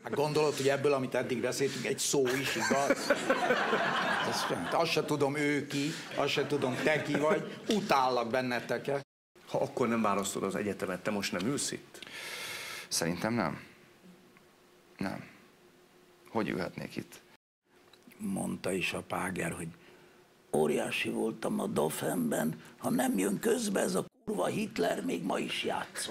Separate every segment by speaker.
Speaker 1: Hát gondolod, hogy ebből, amit eddig beszéltünk, egy szó is igaz? Azt se tudom ő ki, azt se tudom te ki vagy, utállak benneteket.
Speaker 2: Ha akkor nem választod az egyetemet, te most nem ülsz itt?
Speaker 3: Szerintem nem. Nem. Hogy ülhetnék itt?
Speaker 1: Mondta is a Páger, hogy óriási voltam a Dofenben, ha nem jön közbe ez a kurva Hitler, még ma is játszom.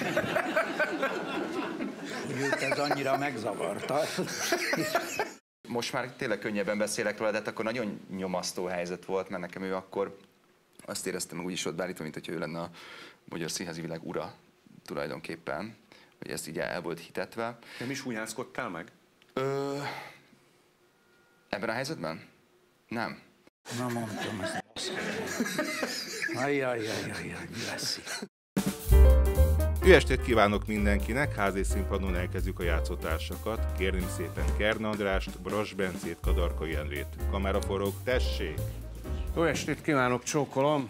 Speaker 1: Hogy őt ez annyira megzavarta.
Speaker 3: Most már tényleg könnyebben beszélek róla, de hát akkor nagyon nyomasztó helyzet volt, mert nekem ő akkor azt éreztem meg úgyis ott beállítva, mint hogyha ő lenne a magyar színházi világ ura tulajdonképpen, hogy ezt így el volt hitetve.
Speaker 2: Nem is húnyászkodtál meg?
Speaker 3: Ebben a helyzetben? Nem.
Speaker 1: Na mondtam, ezt ajjajjajjaj, mi lesz itt?
Speaker 4: Jó estét kívánok mindenkinek, házi színpadon elkezdjük a játszótársakat. Kérném szépen Kern Andrást, Brass Bencét, Kadarkai Endrét. Kamera forog, tessék!
Speaker 2: Jó estét kívánok, csókolom!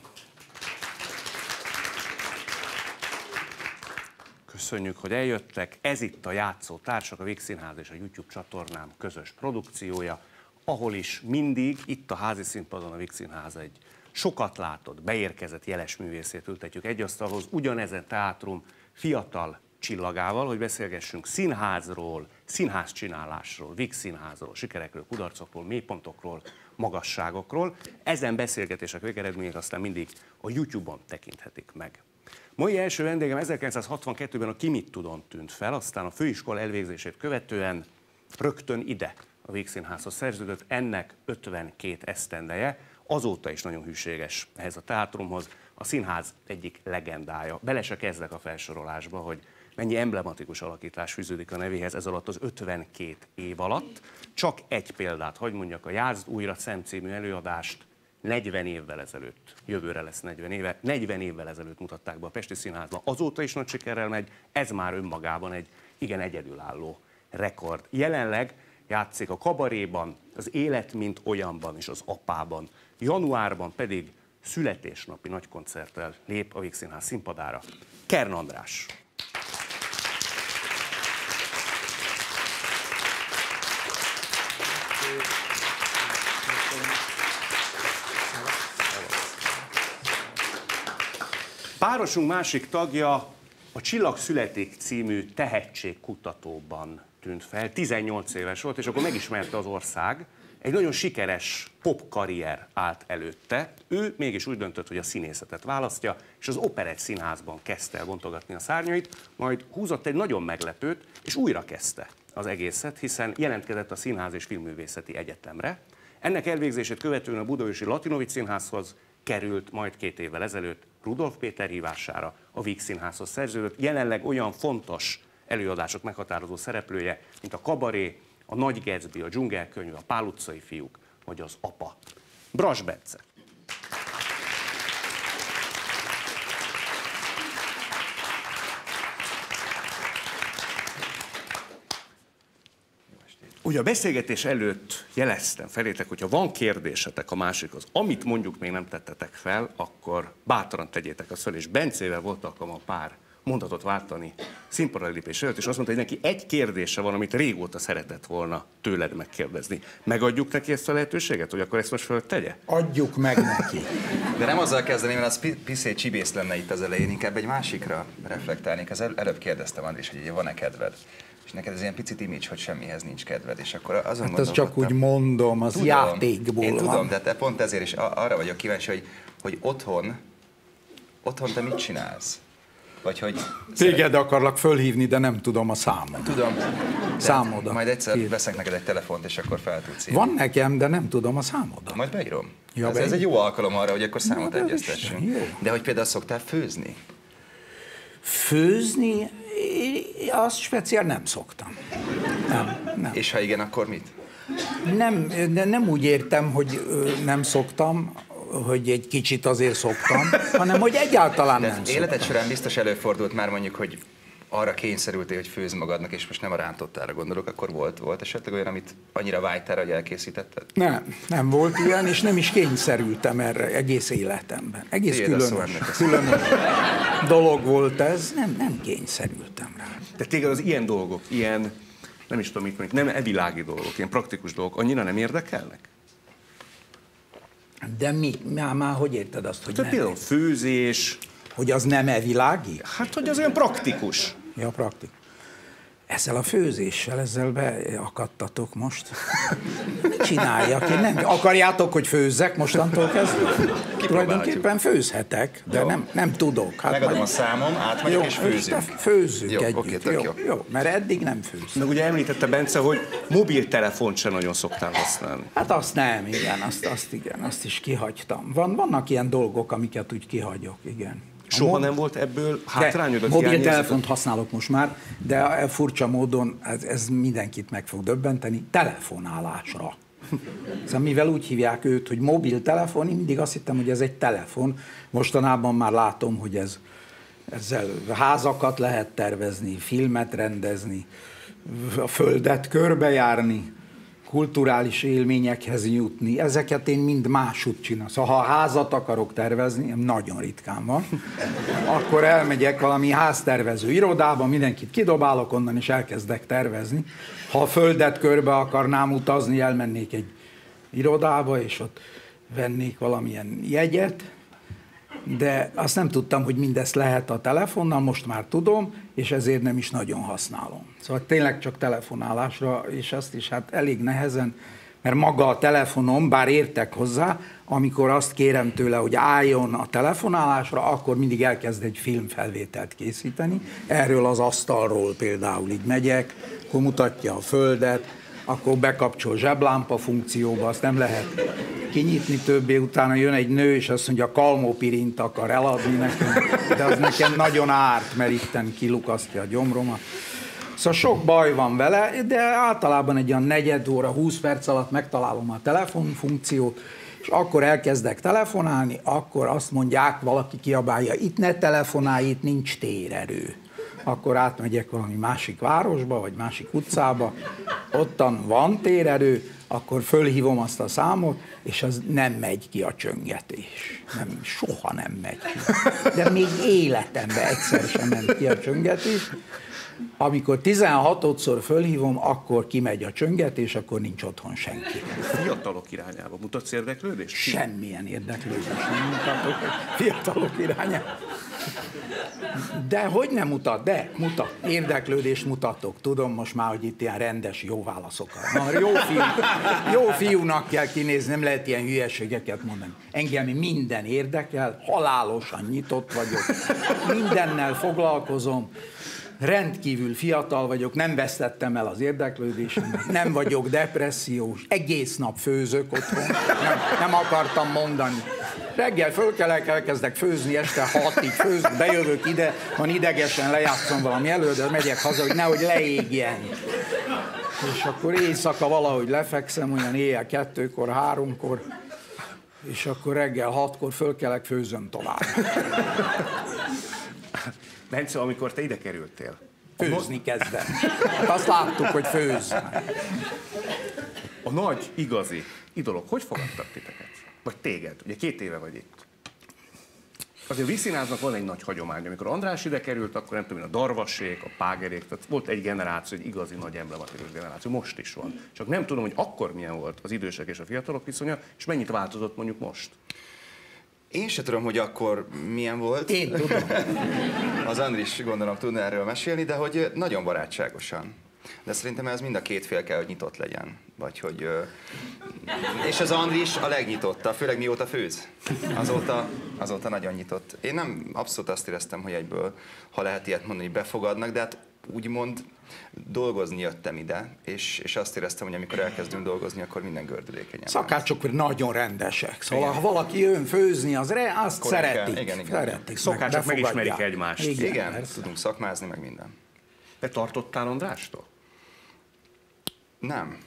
Speaker 2: Köszönjük, hogy eljöttek. Ez itt a Játszótársak, a Vígszínház és a YouTube csatornám közös produkciója, ahol is mindig itt a házi színpadon a Vígszínház egy sokat látott, beérkezett jeles művészét ültetjük egy asztalhoz, ugyanezen teátrum fiatal csillagával, hogy beszélgessünk színházról, színházcsinálásról, Vígszínházról, sikerekről, kudarcokról, mélypontokról, magasságokról. Ezen beszélgetések végeredményét aztán mindig a YouTube-on tekinthetik meg. Mai első vendégem 1962-ben a Ki mit tudon tűnt fel, aztán a főiskola elvégzését követően rögtön ide a Vígszínházhoz szerződött, ennek 52 esztendeje, azóta is nagyon hűséges ehhez a teátrumhoz, a színház egyik legendája. Bele se kezdek a felsorolásba, hogy mennyi emblematikus alakítás fűződik a nevéhez ez alatt az 52 év alatt. Csak egy példát, hogy mondjak, a Játszd újra Szem című előadást 40 évvel ezelőtt, jövőre lesz 40 éve, 40 évvel ezelőtt mutatták be a Pesti Színházban. Azóta is nagy sikerrel megy, ez már önmagában egy igen egyedülálló rekord. Jelenleg játszik a Kabaréban, az Élet mint olyanban és az Apában. Januárban pedig születésnapi nagykoncerttel lép a Vígszínház színpadára. Kern András. Párosunk másik tagja a Csillag születik című tehetségkutatóban tűnt fel, 18 éves volt, és akkor megismerte az ország. Egy nagyon sikeres popkarrier állt előtte. Ő mégis úgy döntött, hogy a színészetet választja, és az Operett Színházban kezdte el bontogatni a szárnyait, majd húzott egy nagyon meglepőt, és újra kezdte az egészet, hiszen jelentkezett a Színház és Filmművészeti Egyetemre. Ennek elvégzését követően a Budaörsi Latinovics Színházhoz került, majd 2 évvel ezelőtt Rudolf Péter hívására a Vígszínházhoz szerződött. Jelenleg olyan fontos előadások meghatározó szereplője, mint a Kabaré, a Nagy Gatsby, a Dzsungelkönyv, a Pál utcai fiúk, vagy az Apa. Brass Bence. Ugye a beszélgetés előtt jeleztem felétek, hogyha van kérdésetek, a másik az, amit mondjuk még nem tettetek fel, akkor bátran tegyétek azt fel, és Bencével volt alkalmam pár mondatot váltani színpadra lépés előtt, és azt mondta, hogy neki egy kérdése van, amit régóta szeretett volna tőled megkérdezni. Megadjuk neki ezt a lehetőséget, hogy akkor ezt most fel tegye?
Speaker 1: Adjuk meg neki.
Speaker 3: De nem azzal kezdeném, mert az piszé csibész lenne itt az elején, inkább egy másikra reflektálnék. Az előbb kérdeztem, Andris, hogy van-e kedved? És neked ez ilyen picit image, hogy semmihez nincs kedved, és akkor azon
Speaker 1: hát azt csak úgy mondom, az tudom, játékból
Speaker 3: én
Speaker 1: van.
Speaker 3: Tudom, de te pont ezért is arra vagyok kíváncsi, hogy otthon te mit csinálsz? Vagy hogy...
Speaker 1: Téged akarlak fölhívni, de nem tudom a számot.
Speaker 3: Tudom.
Speaker 1: Számodat.
Speaker 3: Majd egyszer veszek neked egy telefont, és akkor fel tudsz írni.
Speaker 1: Van nekem, de nem tudom a számodat.
Speaker 3: Majd beírom.
Speaker 1: Ja,
Speaker 3: ez egy jó alkalom arra, hogy akkor számot egyeztessünk.
Speaker 1: Jó.
Speaker 3: De hogy például szoktál főzni?
Speaker 1: Főzni? Azt speciál nem szoktam. Nem.
Speaker 3: És ha igen, akkor mit?
Speaker 1: Nem úgy értem, hogy nem szoktam, hogy egy kicsit azért szoktam, hanem hogy egyáltalán nem szoktam.
Speaker 3: Életed során biztos előfordult már mondjuk, hogy arra kényszerültél, hogy főzz magadnak, és most nem a rántottára gondolok, akkor volt esetleg olyan, amit annyira vágytál, hogy elkészítetted?
Speaker 1: Nem volt ilyen, és nem is kényszerültem erre egész életemben. Egész különös dolog volt ez, nem kényszerültem rá.
Speaker 2: De téged az ilyen dolgok, ilyen nem is tudom mit mondjuk, nem evilági dolgok, ilyen praktikus dolgok, annyira nem érdekelnek?
Speaker 1: De már hogy érted azt, hogy
Speaker 2: Tehát
Speaker 1: nem?
Speaker 2: például főzés.
Speaker 1: Hogy az nem evilági?
Speaker 2: Hát, hogy az olyan praktikus.
Speaker 1: Ja, praktikus. Ezzel a főzéssel, ezzel beakadtatok most. Mit csináljak? Én nem. Akarjátok, hogy főzzek mostantól kezdve? Tulajdonképpen főzhetek, de nem tudok. Hát
Speaker 3: megadom a számom, átmegyek és főzünk.
Speaker 1: Főzzünk
Speaker 3: jó,
Speaker 1: együtt.
Speaker 3: oké, tök
Speaker 1: Jó, mert eddig nem főztem.
Speaker 2: Meg ugye említette Bence, hogy mobiltelefont sem nagyon szoktál használni.
Speaker 1: Hát azt nem, igen, azt is kihagytam. Vannak ilyen dolgok, amiket úgy kihagyok, igen.
Speaker 2: Soha nem volt ebből hátrányod?
Speaker 1: Mobiltelefont használok most már, de furcsa módon, ez mindenkit meg fog döbbenteni, telefonálásra. Szóval mivel úgy hívják őt, hogy mobiltelefon, én mindig azt hittem, hogy ez egy telefon. Mostanában már látom, hogy ezzel házakat lehet tervezni, filmet rendezni, a földet körbejárni, kulturális élményekhez jutni. Ezeket én mind máshogy csinálom. Szóval ha házat akarok tervezni, nagyon ritkán van, akkor elmegyek valami háztervező irodába, mindenkit kidobálok onnan, és elkezdek tervezni. Ha a földet körbe akarnám utazni, elmennék egy irodába, és ott vennék valamilyen jegyet, de azt nem tudtam, hogy mindezt lehet a telefonnal, most már tudom, és ezért nem is nagyon használom. Szóval tényleg csak telefonálásra, és azt is hát elég nehezen, mert maga a telefonom, bár értek hozzá, amikor azt kérem tőle, hogy álljon a telefonálásra, akkor mindig elkezd egy filmfelvételt készíteni. Erről az asztalról például így megyek, akkor mutatja a földet, akkor bekapcsol zseblámpa funkcióba, azt nem lehet kinyitni többé, utána jön egy nő, és azt mondja, kalmopirint akar eladni nekem, de az nekem nagyon árt, mert itten kilukasztja a gyomromat. Szóval sok baj van vele, de általában egy olyan negyed óra, 20 perc alatt megtalálom a telefonfunkciót, és akkor elkezdek telefonálni, akkor azt mondják, valaki kiabálja, itt ne telefonálj, itt nincs térerő. Akkor átmegyek valami másik városba, vagy másik utcába, ottan van térerő, akkor fölhívom azt a számot, és az nem megy ki a csöngetés. Soha nem megy ki. De még életemben egyszer sem ment ki a csöngetés. Amikor 16-szor fölhívom, akkor kimegy a csöngetés, akkor nincs otthon senki.
Speaker 2: Fiatalok irányába mutatsz érdeklődést?
Speaker 1: Semmilyen érdeklődést nem mutatok fiatalok irányába. De hogy nem mutat? De mutat. Érdeklődést mutatok. Tudom most már, hogy itt ilyen rendes, jó válaszokat. Jó fiúnak kell kinézni, nem lehet ilyen hülyeségeket mondani. Engem minden érdekel, halálosan nyitott vagyok. Mindennel foglalkozom. Rendkívül fiatal vagyok, nem vesztettem el az érdeklődésemet, nem vagyok depressziós, egész nap főzök otthon, nem akartam mondani. Reggel fölkelek, elkezdek főzni, este 6-ig főzök, bejövök ide, van idegesen lejátszom valami elő, de megyek haza, hogy nehogy leégjen. És akkor éjszaka valahogy lefekszem, olyan éjjel 2-kor, 3-kor, és akkor reggel 6-kor fölkelek, főzöm tovább.
Speaker 2: Bence, amikor te ide kerültél,
Speaker 1: főzni kezdem. Hát azt láttuk, hogy főz.
Speaker 2: A nagy, igazi idolok hogy fogadtak titeket? Vagy téged? Ugye 2 éve vagy itt. Azért a Vígszínháznak van egy nagy hagyomány. Amikor András ide került, akkor nem tudom, a Darvassék, a Págerék, tehát volt egy generáció, egy igazi nagy emblematikus generáció, most is van. Csak nem tudom, hogy akkor milyen volt az idősek és a fiatalok viszonya, és mennyit változott mondjuk most.
Speaker 3: Én se tudom, hogy akkor milyen volt.
Speaker 1: Én tudom.
Speaker 3: Az Andris gondolom tudna erről mesélni, de hogy nagyon barátságosan. De szerintem ez mind a két fél kell, hogy nyitott legyen. Vagy hogy... És az Andris a legnyitottabb, főleg mióta főz. Azóta nagyon nyitott. Én nem abszolút azt éreztem, hogy egyből, ha lehet ilyet mondani, befogadnak, de hát úgymond dolgozni jöttem ide, és azt éreztem, hogy amikor elkezdünk dolgozni, akkor minden gördülékenyen.
Speaker 1: Szakácsok nagyon rendesek, szóval ha valaki jön főzni, azt szeretik.
Speaker 3: Igen.
Speaker 1: Szeretik.
Speaker 2: Szakácsok megismerik egymást.
Speaker 3: Igen, tudunk szakmázni, meg minden.
Speaker 2: Te tartottál Andrástól?
Speaker 3: Nem.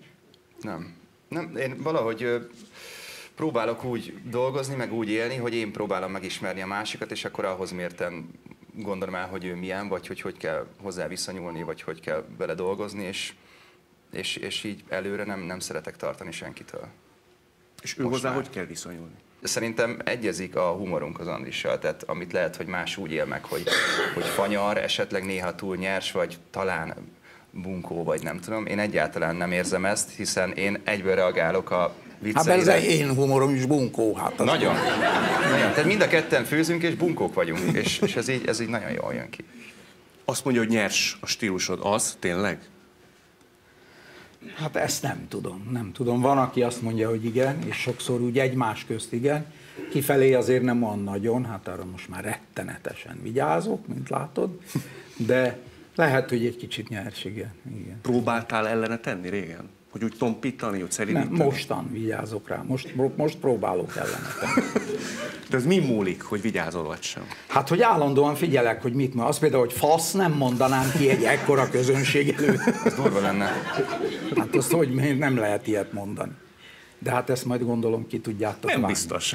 Speaker 3: Én valahogy próbálok úgy dolgozni, meg úgy élni, hogy én próbálom megismerni a másikat, és akkor ahhoz mérten gondolom el, hogy ő milyen, vagy hogy kell hozzá viszonyulni, vagy hogy kell vele dolgozni, és így előre nem szeretek tartani senkitől.
Speaker 2: És ő hozzá hogy kell viszonyulni?
Speaker 3: Szerintem egyezik a humorunk az Andrissal, tehát amit lehet, hogy más úgy él meg, hogy fanyar, esetleg néha túl nyers, vagy talán bunkó, vagy nem tudom. Én egyáltalán nem érzem ezt, hiszen én egyből reagálok a
Speaker 1: Hát ez én humorom is bunkó. Hát az
Speaker 3: nagyon. Tehát mind a ketten főzünk, és bunkók vagyunk, és ez így nagyon jól jön ki.
Speaker 2: Azt mondja, hogy nyers a stílusod, az tényleg?
Speaker 1: Hát ezt nem tudom. Van, aki azt mondja, hogy igen, és sokszor úgy egymás közt igen. Kifelé azért nem olyan nagyon, hát arra most már rettenetesen vigyázok, mint látod, de lehet, hogy egy kicsit nyers, igen.
Speaker 2: Próbáltál ellene tenni régen? Hogy úgy tompítani, úgy szelidíteni?
Speaker 1: Nem, mostan vigyázok rá, most próbálok ellene tenni.
Speaker 2: De ez mi múlik, hogy vigyázol vagy sem?
Speaker 1: Hát, hogy állandóan figyelek, hogy mit mond. Azt például, hogy fasz nem mondanám ki egy ekkora közönség előtt.
Speaker 3: Ez durva lenne.
Speaker 1: Hát azt hogy nem lehet ilyet mondani. De hát ezt majd gondolom ki tudjátok
Speaker 2: Nem
Speaker 1: vágni.
Speaker 2: biztos.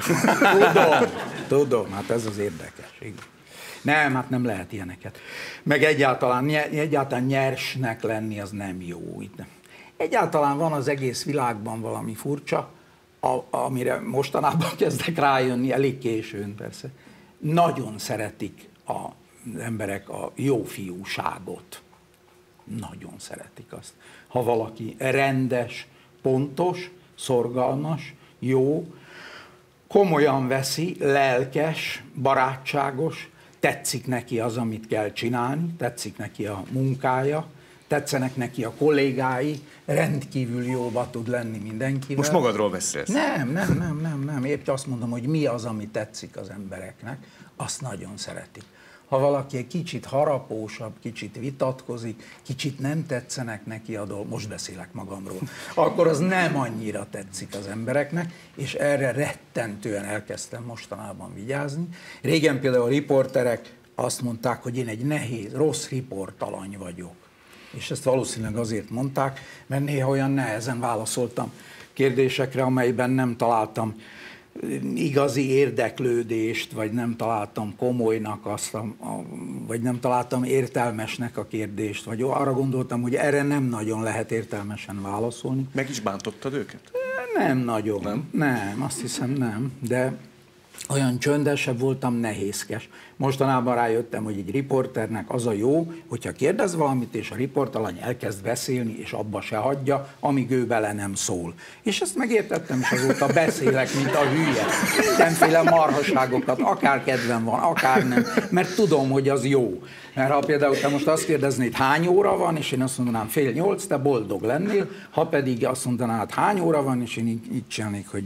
Speaker 1: Tudom, hát ez az érdekes. Igen. Nem, hát nem lehet ilyeneket. Meg egyáltalán nyersnek lenni az nem jó. Egyáltalán van az egész világban valami furcsa, amire mostanában kezdek rájönni, elég későn persze. Nagyon szeretik az emberek a jó fiúságot. Nagyon szeretik azt. Ha valaki rendes, pontos, szorgalmas, jó, komolyan veszi, lelkes, barátságos, tetszik neki az, amit kell csinálni, tetszik neki a munkája, tetszenek neki a kollégái, rendkívül jóba tud lenni mindenkivel.
Speaker 2: Most magadról beszélsz?
Speaker 1: Nem. Épp azt mondom, hogy mi az, ami tetszik az embereknek, azt nagyon szeretik. Ha valaki egy kicsit harapósabb, kicsit vitatkozik, kicsit nem tetszenek neki a dolgok, most beszélek magamról, akkor az nem annyira tetszik az embereknek, és erre rettentően elkezdtem mostanában vigyázni. Régen például a riporterek azt mondták, hogy én egy nehéz, rossz riportalany vagyok. És ezt valószínűleg azért mondták, mert néha olyan nehezen válaszoltam kérdésekre, amelyben nem találtam igazi érdeklődést, vagy nem találtam komolynak vagy nem találtam értelmesnek a kérdést, vagy arra gondoltam, hogy erre nem nagyon lehet értelmesen válaszolni.
Speaker 2: Meg is bántottad őket?
Speaker 1: Nem nagyon. Nem, azt hiszem nem, de olyan csöndesebb voltam, nehézkes. Mostanában rájöttem, hogy egy riporternek az a jó, hogyha kérdez valamit, és a riportalany elkezd beszélni, és abba se hagyja, amíg ő bele nem szól. És ezt megértettem, és azóta beszélek, mint a hülye. Mindenféle marhaságokat, akár kedvem van, akár nem, mert tudom, hogy az jó. Mert ha például te most azt kérdeznéd, hány óra van, és én azt mondanám 7:30, te boldog lennél, ha pedig azt mondanád, hány óra van, és én így csinálnék, hogy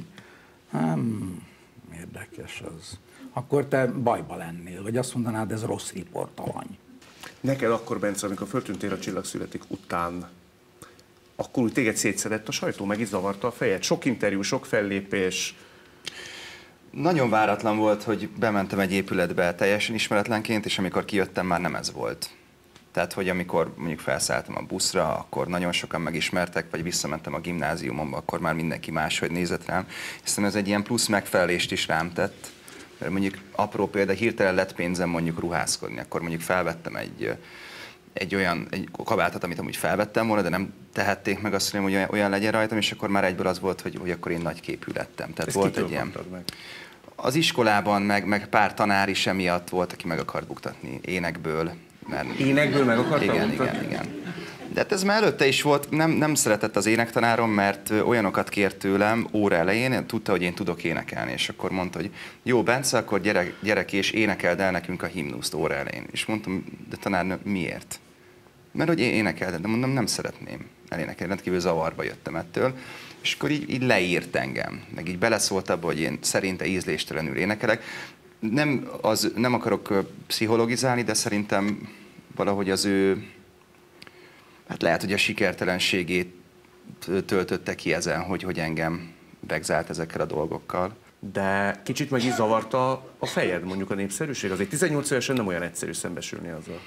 Speaker 1: érdekes az. Akkor te bajba lennél, vagy azt mondanád, ez rossz riportalany.
Speaker 2: Neked akkor, Bence, amikor föltűntél a Csillag születik után, akkor úgy téged szétszedett a sajtó, meg is zavarta a fejed? Sok interjú, sok fellépés.
Speaker 3: Nagyon váratlan volt, hogy bementem egy épületbe teljesen ismeretlenként, és amikor kijöttem, már nem ez volt. Tehát, hogy amikor mondjuk felszálltam a buszra, akkor nagyon sokan megismertek, vagy visszamentem a gimnáziumomba, akkor már mindenki máshogy nézett rám. Hiszen ez egy ilyen plusz megfelelést is rám tett. Mert mondjuk apró példa, hirtelen lett pénzem mondjuk ruházkodni, akkor mondjuk felvettem egy kabátot, amit amúgy felvettem volna, de nem tehették meg azt, hogy olyan legyen rajtam, és akkor már egyből az volt, hogy akkor én nagyképű lettem. Tehát
Speaker 2: ezt
Speaker 3: volt egy ilyen...
Speaker 2: meg?
Speaker 3: Az iskolában, meg pár tanár is emiatt volt, aki meg akart buktatni énekből. Mert...
Speaker 2: Énekből meg akartam?
Speaker 3: Igen. De hát ez már előtte is volt, nem szeretett az énektanárom, mert olyanokat kért tőlem óra elején, tudta, hogy én tudok énekelni, és akkor mondta, hogy jó, Bence, akkor gyerek és énekeld el nekünk a himnuszt óra elején. És mondtam, de tanárnő, miért? Mert hogy én énekeltem, de mondom, nem szeretném elénekelni, rendkívül zavarba jöttem ettől. És akkor így leírt engem, meg így beleszólt abba, hogy én szerinte ízléstelenül énekelek. Nem akarok pszichologizálni, de szerintem valahogy az ő, hát lehet, hogy a sikertelenségét töltötte ki ezen, hogy engem vegzált ezekkel a dolgokkal.
Speaker 2: De kicsit meg is zavarta a fejed, mondjuk a népszerűség? Azért 18 évesen nem olyan egyszerű szembesülni azzal.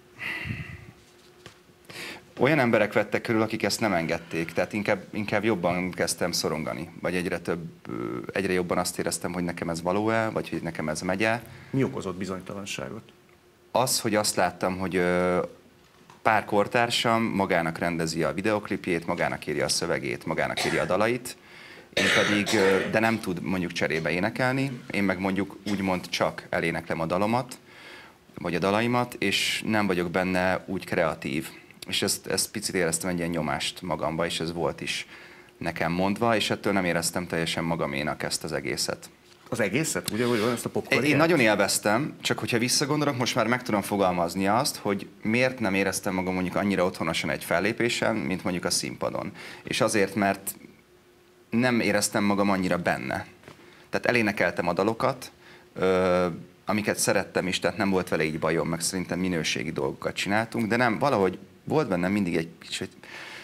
Speaker 3: Olyan emberek vettek körül, akik ezt nem engedték, tehát inkább jobban kezdtem szorongani, vagy egyre jobban azt éreztem, hogy nekem ez való-e, vagy hogy nekem ez megye.
Speaker 2: Mi okozott bizonytalanságot?
Speaker 3: Az, hogy azt láttam, hogy pár kortársam magának rendezi a videoklipjét, magának írja a szövegét, magának írja a dalait, én pedig, de nem tud mondjuk cserébe énekelni, én meg mondjuk úgymond csak eléneklem a dalomat, vagy a dalaimat, és nem vagyok benne úgy kreatív, És ezt picit éreztem egy ilyen nyomást magamba, és ez volt is nekem mondva, és ettől nem éreztem teljesen magaménak ezt az egészet.
Speaker 2: Az egészet? Ugye, hogy van ezt a popcorn?
Speaker 3: Én nagyon élveztem, csak hogyha visszagondolok, most már meg tudom fogalmazni azt, hogy miért nem éreztem magam mondjuk annyira otthonosan egy fellépésen, mint mondjuk a színpadon. És azért, mert nem éreztem magam annyira benne. Tehát elénekeltem a dalokat, amiket szerettem is, tehát nem volt vele így bajom, meg szerintem minőségi dolgokat csináltunk, de nem, valahogy volt bennem mindig egy kicsit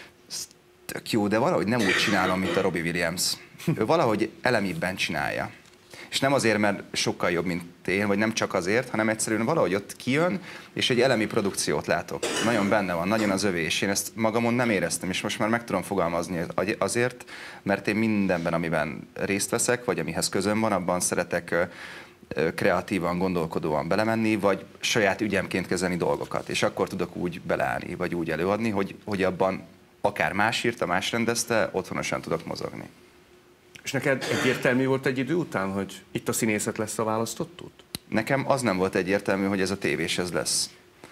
Speaker 3: tök jó, de valahogy nem úgy csinálom, mint a Robbie Williams. Ő valahogy elemibben csinálja. És nem azért, mert sokkal jobb, mint én, vagy nem csak azért, hanem egyszerűen valahogy ott kijön, és egy elemi produkciót látok. Nagyon benne van, nagyon az övé, és én ezt magamon nem éreztem, és most már meg tudom fogalmazni azért, mert én mindenben, amiben részt veszek, vagy amihez közöm van, abban szeretek kreatívan, gondolkodóan belemenni, vagy saját ügyemként kezelni dolgokat. És akkor tudok úgy beleállni, vagy úgy előadni, hogy abban akár más írta, más rendezte, otthonosan tudok mozogni.
Speaker 2: És neked egyértelmű volt egy idő után, hogy itt a színészet lesz a választott út?
Speaker 3: Nekem az nem volt egyértelmű, hogy ez a tévés ez lesz.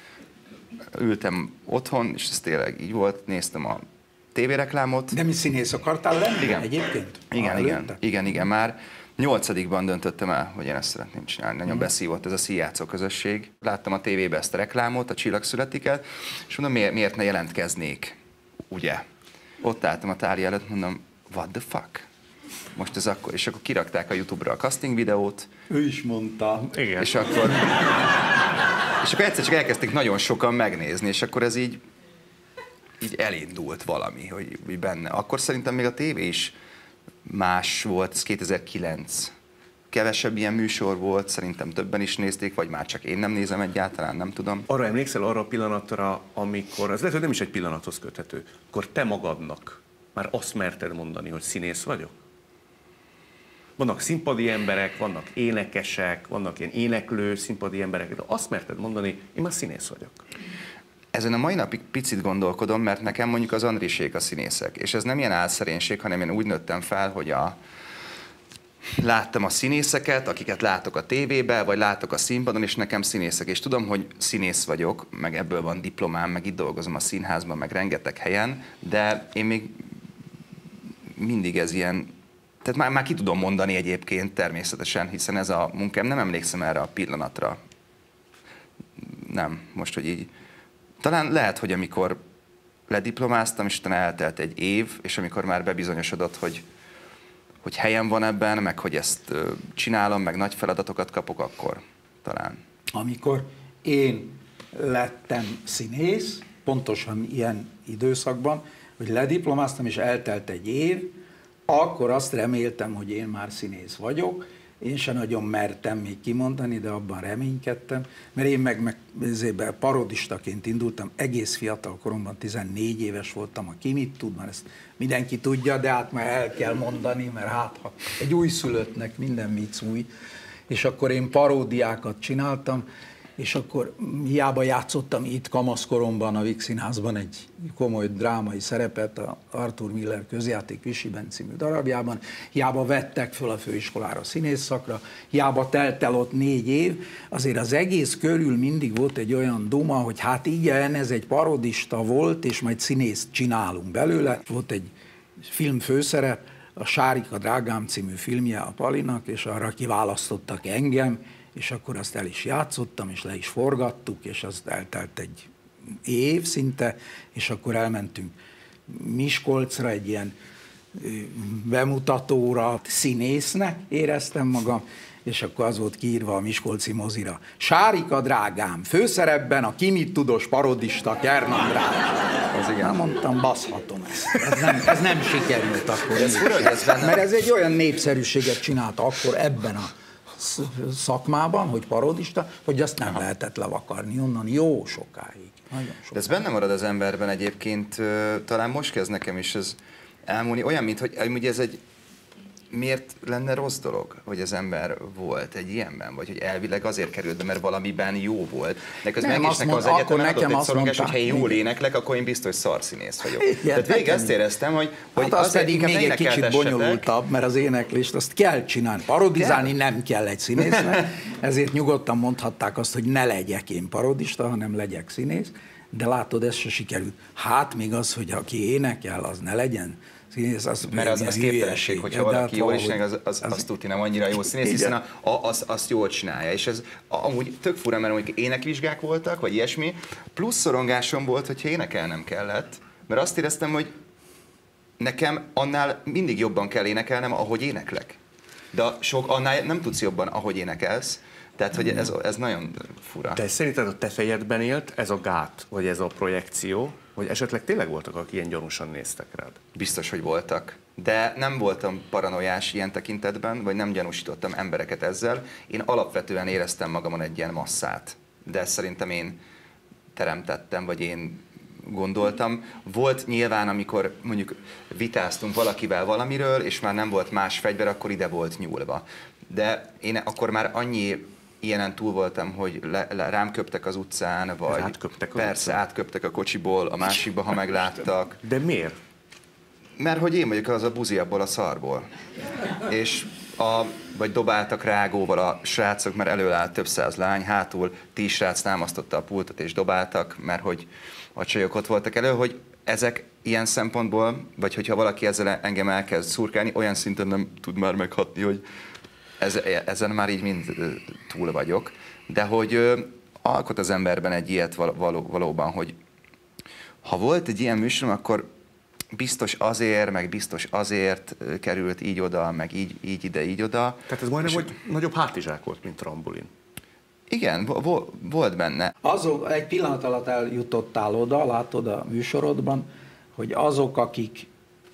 Speaker 3: Ültem otthon, és ez tényleg így volt, néztem a tévéreklámot.
Speaker 1: De mi színész akartál lenni?
Speaker 3: Igen.
Speaker 1: Egyébként?
Speaker 3: Igen. Már 8-ban döntöttem el, hogy én ezt szeretném csinálni. Nagyon beszívott ez a színjátszó közösség. Láttam a tévében ezt a reklámot, a Csillagszületiket, és mondom, miért ne jelentkeznék, ugye? Ott álltam a tárgy előtt, mondom, what the fuck? Most ez akkor, és akkor kirakták a YouTube-ra a casting videót.
Speaker 1: Ő is mondta.
Speaker 3: Igen. És akkor egyszer csak elkezdték nagyon sokan megnézni, és akkor ez így elindult valami, hogy benne. Akkor szerintem még a tévé is más volt, ez 2009. Kevesebb ilyen műsor volt, szerintem többen is nézték, vagy már csak én nem nézem egyáltalán, nem tudom.
Speaker 2: Arra emlékszel, arra a pillanatra, amikor, ez lehet, hogy nem is egy pillanathoz köthető, akkor te magadnak már azt merted mondani, hogy színész vagyok? Vannak színpadi emberek, vannak énekesek, vannak ilyen éneklő színpadi emberek, de azt merted mondani, én már színész vagyok.
Speaker 3: Ezen a mai napig picit gondolkodom, mert nekem mondjuk az Andrisék a színészek. És ez nem ilyen álszerénység, hanem én úgy nőttem fel, hogy láttam a színészeket, akiket látok a tévébe, vagy látok a színpadon, és nekem színészek. És tudom, hogy színész vagyok, meg ebből van diplomám, meg itt dolgozom a színházban, meg rengeteg helyen, de én még mindig ez ilyen... Tehát már ki tudom mondani egyébként természetesen, hiszen ez a munkám, nem emlékszem erre a pillanatra. Nem, most, hogy így... Talán lehet, hogy amikor lediplomáztam, és utána eltelt egy év, és amikor már bebizonyosodott, hogy helyem van ebben, meg hogy ezt csinálom, meg nagy feladatokat kapok, akkor talán.
Speaker 1: Amikor én lettem színész, pontosan ilyen időszakban, hogy lediplomáztam, és eltelt egy év, akkor azt reméltem, hogy én már színész vagyok. Én sem nagyon mertem még kimondani, de abban reménykedtem, mert én meg parodistaként indultam, egész fiatal koromban, 14 éves voltam, aki mit tud, mert ezt mindenki tudja, de hát már el kell mondani, mert hát ha egy újszülöttnek minden vicc új, és akkor én paródiákat csináltam, és akkor hiába játszottam itt kamaszkoromban a Víg Színházban egy komoly drámai szerepet, a Arthur Miller Közjáték Visiben című darabjában, hiába vettek föl a főiskolára színészszakra, hiába telt el ott 4 év, azért az egész körül mindig volt egy olyan duma, hogy hát igen, ez egy parodista volt, és majd színészt csinálunk belőle. Volt egy film főszerep, a Sárika drágám című filmje a Palinak, és arra kiválasztottak engem, és akkor azt el is játszottam, és le is forgattuk, és az eltelt egy év szinte, és akkor elmentünk Miskolcra egy ilyen bemutatóra, színésznek éreztem magam, és akkor az volt kiírva a miskolci mozira. Sárika drágám, főszerepben a Kimit tudós parodista Kern András.
Speaker 3: Az igen.
Speaker 1: Nem mondtam, baszhatom ezt. Ez nem sikerült akkor.
Speaker 3: Mert
Speaker 1: ez egy olyan népszerűséget csinált akkor ebben a szakmában, hogy parodista, hogy azt nem lehetett levakarni onnan jó sokáig. Nagyon sokáig.
Speaker 3: De ez benne marad az emberben egyébként, talán most kezd nekem is ez elmúlni, olyan, mint hogy ez egy, miért lenne rossz dolog, hogy az ember volt egy ilyenben, vagy hogy elvileg azért került be, mert valamiben jó volt. De közben egésznek az egyetemen adott egy szorongás, hogy ha én jól éneklek, akkor én biztos szarszínész vagyok. Tehát végig ezt éreztem, hogy
Speaker 1: hát az pedig még egy kicsit bonyolultabb, mert az éneklést azt kell csinálni. Parodizálni nem kell egy színésznek, ezért nyugodtan mondhatták azt, hogy ne legyek én parodista, hanem legyek színész. de látod, ez se sikerült. Hát még az, hogy aki énekel, az ne legyen színész,
Speaker 3: mert az képtelenség, hogyha valaki jól énekel, az tudni nem annyira jó színész, hiszen azt jól csinálja. És ez amúgy tök fura, mert mondjuk énekvizsgák voltak, vagy ilyesmi, plusz szorongásom volt, hogyha énekelnem kellett, mert azt éreztem, hogy nekem annál mindig jobban kell énekelnem, ahogy éneklek. De annál nem tudsz jobban, ahogy énekelsz. Tehát, hogy ez nagyon fura.
Speaker 2: De szerinted a te fejedben élt ez a gát, vagy ez a projekció, vagy esetleg tényleg voltak, akik ilyen gyanúsan néztek rád?
Speaker 3: Biztos, hogy voltak. De nem voltam paranoiás ilyen tekintetben, vagy nem gyanúsítottam embereket ezzel. Én alapvetően éreztem magamon egy ilyen masszát. De ezt szerintem én teremtettem, vagy én gondoltam. Volt nyilván, amikor mondjuk vitáztunk valakivel valamiről, és már nem volt más fegyver, akkor ide volt nyúlva. De én akkor már annyi ilyenen túl voltam, hogy rám köptek az utcán, vagy átköptek a kocsiból, a másikba, ha megláttak.
Speaker 2: De miért?
Speaker 3: Mert hogy én vagyok az a buzi abból a szarból. És vagy dobáltak rágóval a srácok, mert előállt több száz lány, hátul 10 srác támasztotta a pultot és dobáltak, mert hogy a csajok ott voltak elő, hogy ezek ilyen szempontból, vagy hogyha valaki ezzel engem elkezd szurkálni, olyan szinten nem tud már meghatni, hogy ezen már így mind túl vagyok. De hogy alkot az emberben egy ilyet valóban, hogy ha volt egy ilyen műsorom, akkor biztos azért, meg biztos azért került így oda, meg így ide, így oda.
Speaker 2: Tehát ez majdnem, hogy nagyobb hátizsák volt, mint trambolin.
Speaker 3: Igen, volt benne.
Speaker 1: Egy pillanat alatt eljutottál oda, látod a műsorodban, hogy azok, akik,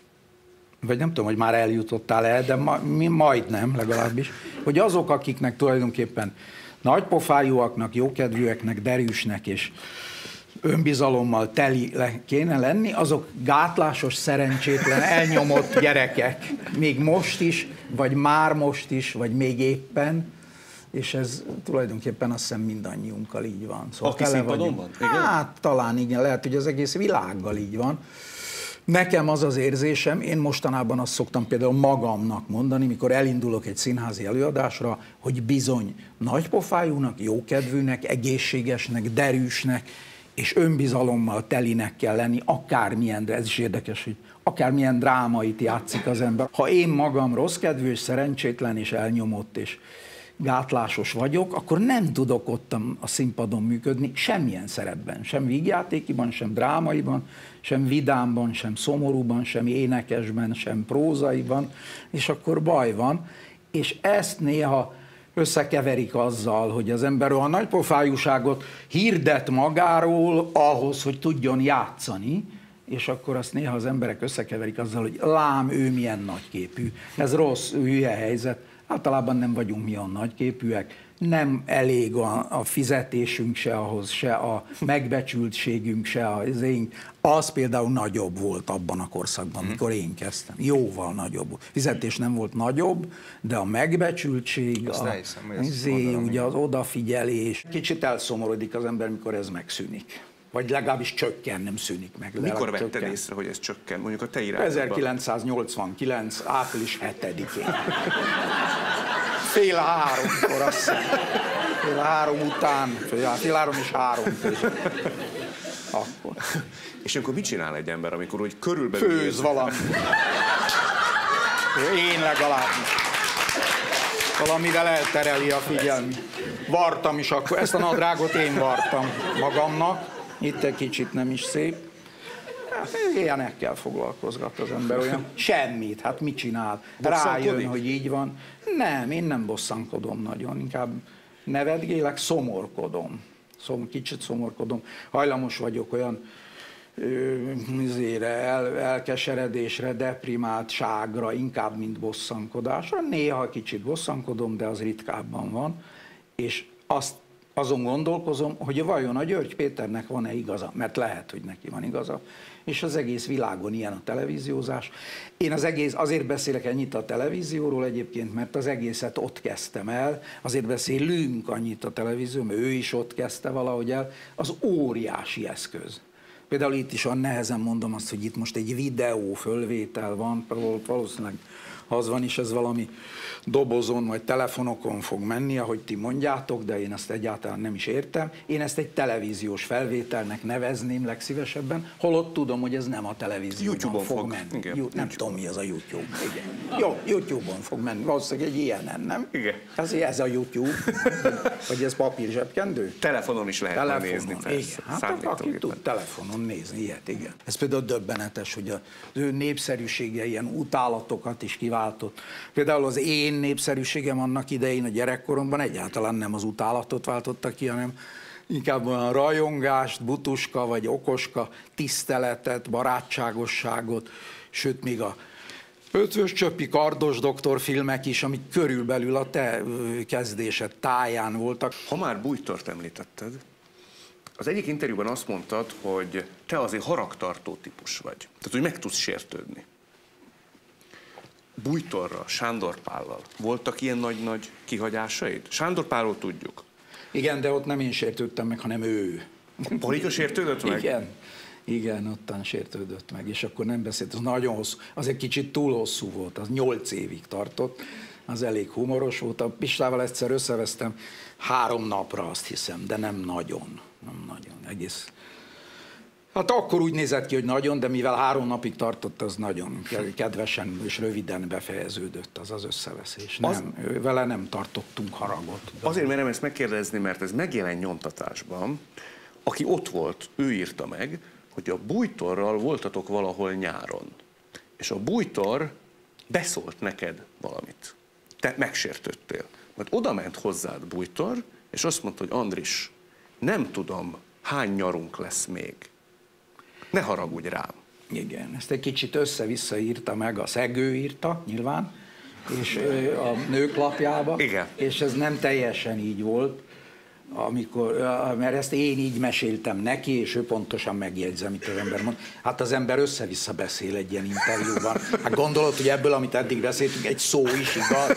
Speaker 1: vagy nem tudom, hogy már eljutottál el, de majdnem legalábbis, hogy azok, akiknek tulajdonképpen nagypofájúaknak, jókedvűeknek, derűsnek és önbizalommal teli kéne lenni, azok gátlásos, szerencsétlen, elnyomott gyerekek. Még most is, vagy már most is, vagy még éppen. És ez tulajdonképpen azt hiszem mindannyiunkkal így van.
Speaker 2: Szóval aki színpadon van?
Speaker 1: Hát talán igen, lehet, hogy az egész világgal így van. Nekem az az érzésem, én mostanában azt szoktam például magamnak mondani, mikor elindulok egy színházi előadásra, hogy bizony nagypofájúnak, jókedvűnek, egészségesnek, derűsnek és önbizalommal telinek kell lenni, akármilyen, de ez is érdekes, hogy akármilyen drámait játszik az ember. Ha én magam rosszkedvű és szerencsétlen és elnyomott és gátlásos vagyok, akkor nem tudok ott a színpadon működni semmilyen szerepben, sem vígjátékiban, sem drámaiban, sem vidámban, sem szomorúban, sem énekesben, sem prózaiban, és akkor baj van, és ezt néha összekeverik azzal, hogy az ember a nagypofájúságot hirdet magáról ahhoz, hogy tudjon játszani, és akkor azt néha az emberek összekeverik azzal, hogy lám, ő milyen nagyképű. Ez rossz, hülye helyzet. Általában nem vagyunk mi olyan nagyképűek, nem elég a fizetésünk se ahhoz, se a megbecsültségünk, se az én. Az például nagyobb volt abban a korszakban, mikor én kezdtem. Jóval nagyobb. Fizetés nem volt nagyobb, de a megbecsültség, ugye az odafigyelés. Kicsit elszomorodik az ember, mikor ez megszűnik. Vagy legalábbis csökken, nem szűnik meg.
Speaker 2: Mikor vetted észre, hogy ez csökken? Mondjuk a te irányodban.
Speaker 1: 1989. április 7-én. 2:30-kor, azt hiszem. 2:30 után, 2:30 és 3 között. Akkor.
Speaker 2: És akkor mit csinál egy ember, amikor úgy körülbelül...
Speaker 1: Főz valami. Én legalábbis. Valamivel eltereli a figyelmi. Vartam is akkor, ezt a nadrágot én vartam magamnak. Itt egy kicsit nem is szép. Ilyenekkel foglalkozgat az ember, olyan semmit, hát mit csinál? Rájön, hogy így van. Nem, én nem bosszankodom nagyon, inkább nevetgélek, szomorkodom. Kicsit szomorkodom. Hajlamos vagyok olyan elkeseredésre, deprimáltságra, inkább, mint bosszankodásra. Néha kicsit bosszankodom, de az ritkábban van. És azon gondolkozom, hogy vajon a György Péternek van-e igaza, mert lehet, hogy neki van igaza, és az egész világon ilyen a televíziózás. Én azért beszélek ennyit a televízióról egyébként, mert az egészet ott kezdtem el, azért beszélünk annyit a televízió, mert ő is ott kezdte valahogy el, az óriási eszköz. Például itt is olyan nehezen mondom azt, hogy itt most egy videó fölvétel van, valószínűleg az van, és ez valami dobozon vagy telefonokon fog menni, ahogy ti mondjátok, de én ezt egyáltalán nem is értem. Én ezt egy televíziós felvételnek nevezném legszívesebben, holott tudom, hogy ez nem a televízióban fog menni.
Speaker 2: Igen,
Speaker 1: nem tudom, mi az a YouTube. Igen. Jó, YouTube-on fog menni. Valószínűleg egy ilyenen, nem?
Speaker 2: Igen.
Speaker 1: Ez a YouTube. Vagy ez papír zsebkendő?
Speaker 2: Telefonon is lehet nézni, persze.
Speaker 1: Igen. Hát aki tud telefonon nézni ilyet, igen. Ez például döbbenetes, hogy az ő népszerűsége ilyen utálatokat is kiváltott. Például az én népszerűségem annak idején a gyerekkoromban egyáltalán nem az utálatot váltotta ki, hanem inkább olyan rajongást, butuska vagy okoska, tiszteletet, barátságosságot, sőt még a Ötvös Csöppi Kardos doktor filmek is, amik körülbelül a te kezdésed táján voltak.
Speaker 2: Ha már Bújtort említetted, az egyik interjúban azt mondtad, hogy te azért haragtartó típus vagy. Tehát, hogy meg tudsz sértődni. Bújtorral, Sándor Pállal voltak ilyen nagy-nagy kihagyásaid? Sándor Pálról tudjuk.
Speaker 1: Igen, de ott nem én sértődtem meg, hanem ő.
Speaker 2: A Palika sértődött meg?
Speaker 1: Igen. Igen, ottan sértődött meg, és akkor nem beszélt, az nagyon hosszú, az egy kicsit túl hosszú volt, az 8 évig tartott, az elég humoros volt. A Pistával egyszer összevesztem 3 napra, azt hiszem, de nem nagyon, egész. Hát akkor úgy nézett ki, hogy nagyon, de mivel 3 napig tartott, az nagyon kedvesen és röviden befejeződött az összeveszés. Vele nem tartottunk haragot.
Speaker 2: Azért merem ezt megkérdezni, mert ez megjelen nyomtatásban. Aki ott volt, ő írta meg, hogy a Bújtorral voltatok valahol nyáron. És a Bújtor beszólt neked valamit. Te megsértődtél. Majd oda ment hozzád Bújtor, és azt mondta, hogy Andris, nem tudom, hány nyarunk lesz még. Ne haragudj rám.
Speaker 1: Igen, ezt egy kicsit össze-vissza írta meg, a Szegő írta, nyilván, és a Nők lapjába.
Speaker 2: Igen.
Speaker 1: És ez nem teljesen így volt, mert ezt én így meséltem neki, és ő pontosan megjegyzi, amit az ember mond. Hát az ember össze-vissza beszél egy ilyen interjúban. Hát gondolod, hogy ebből, amit eddig beszéltünk, egy szó is igaz?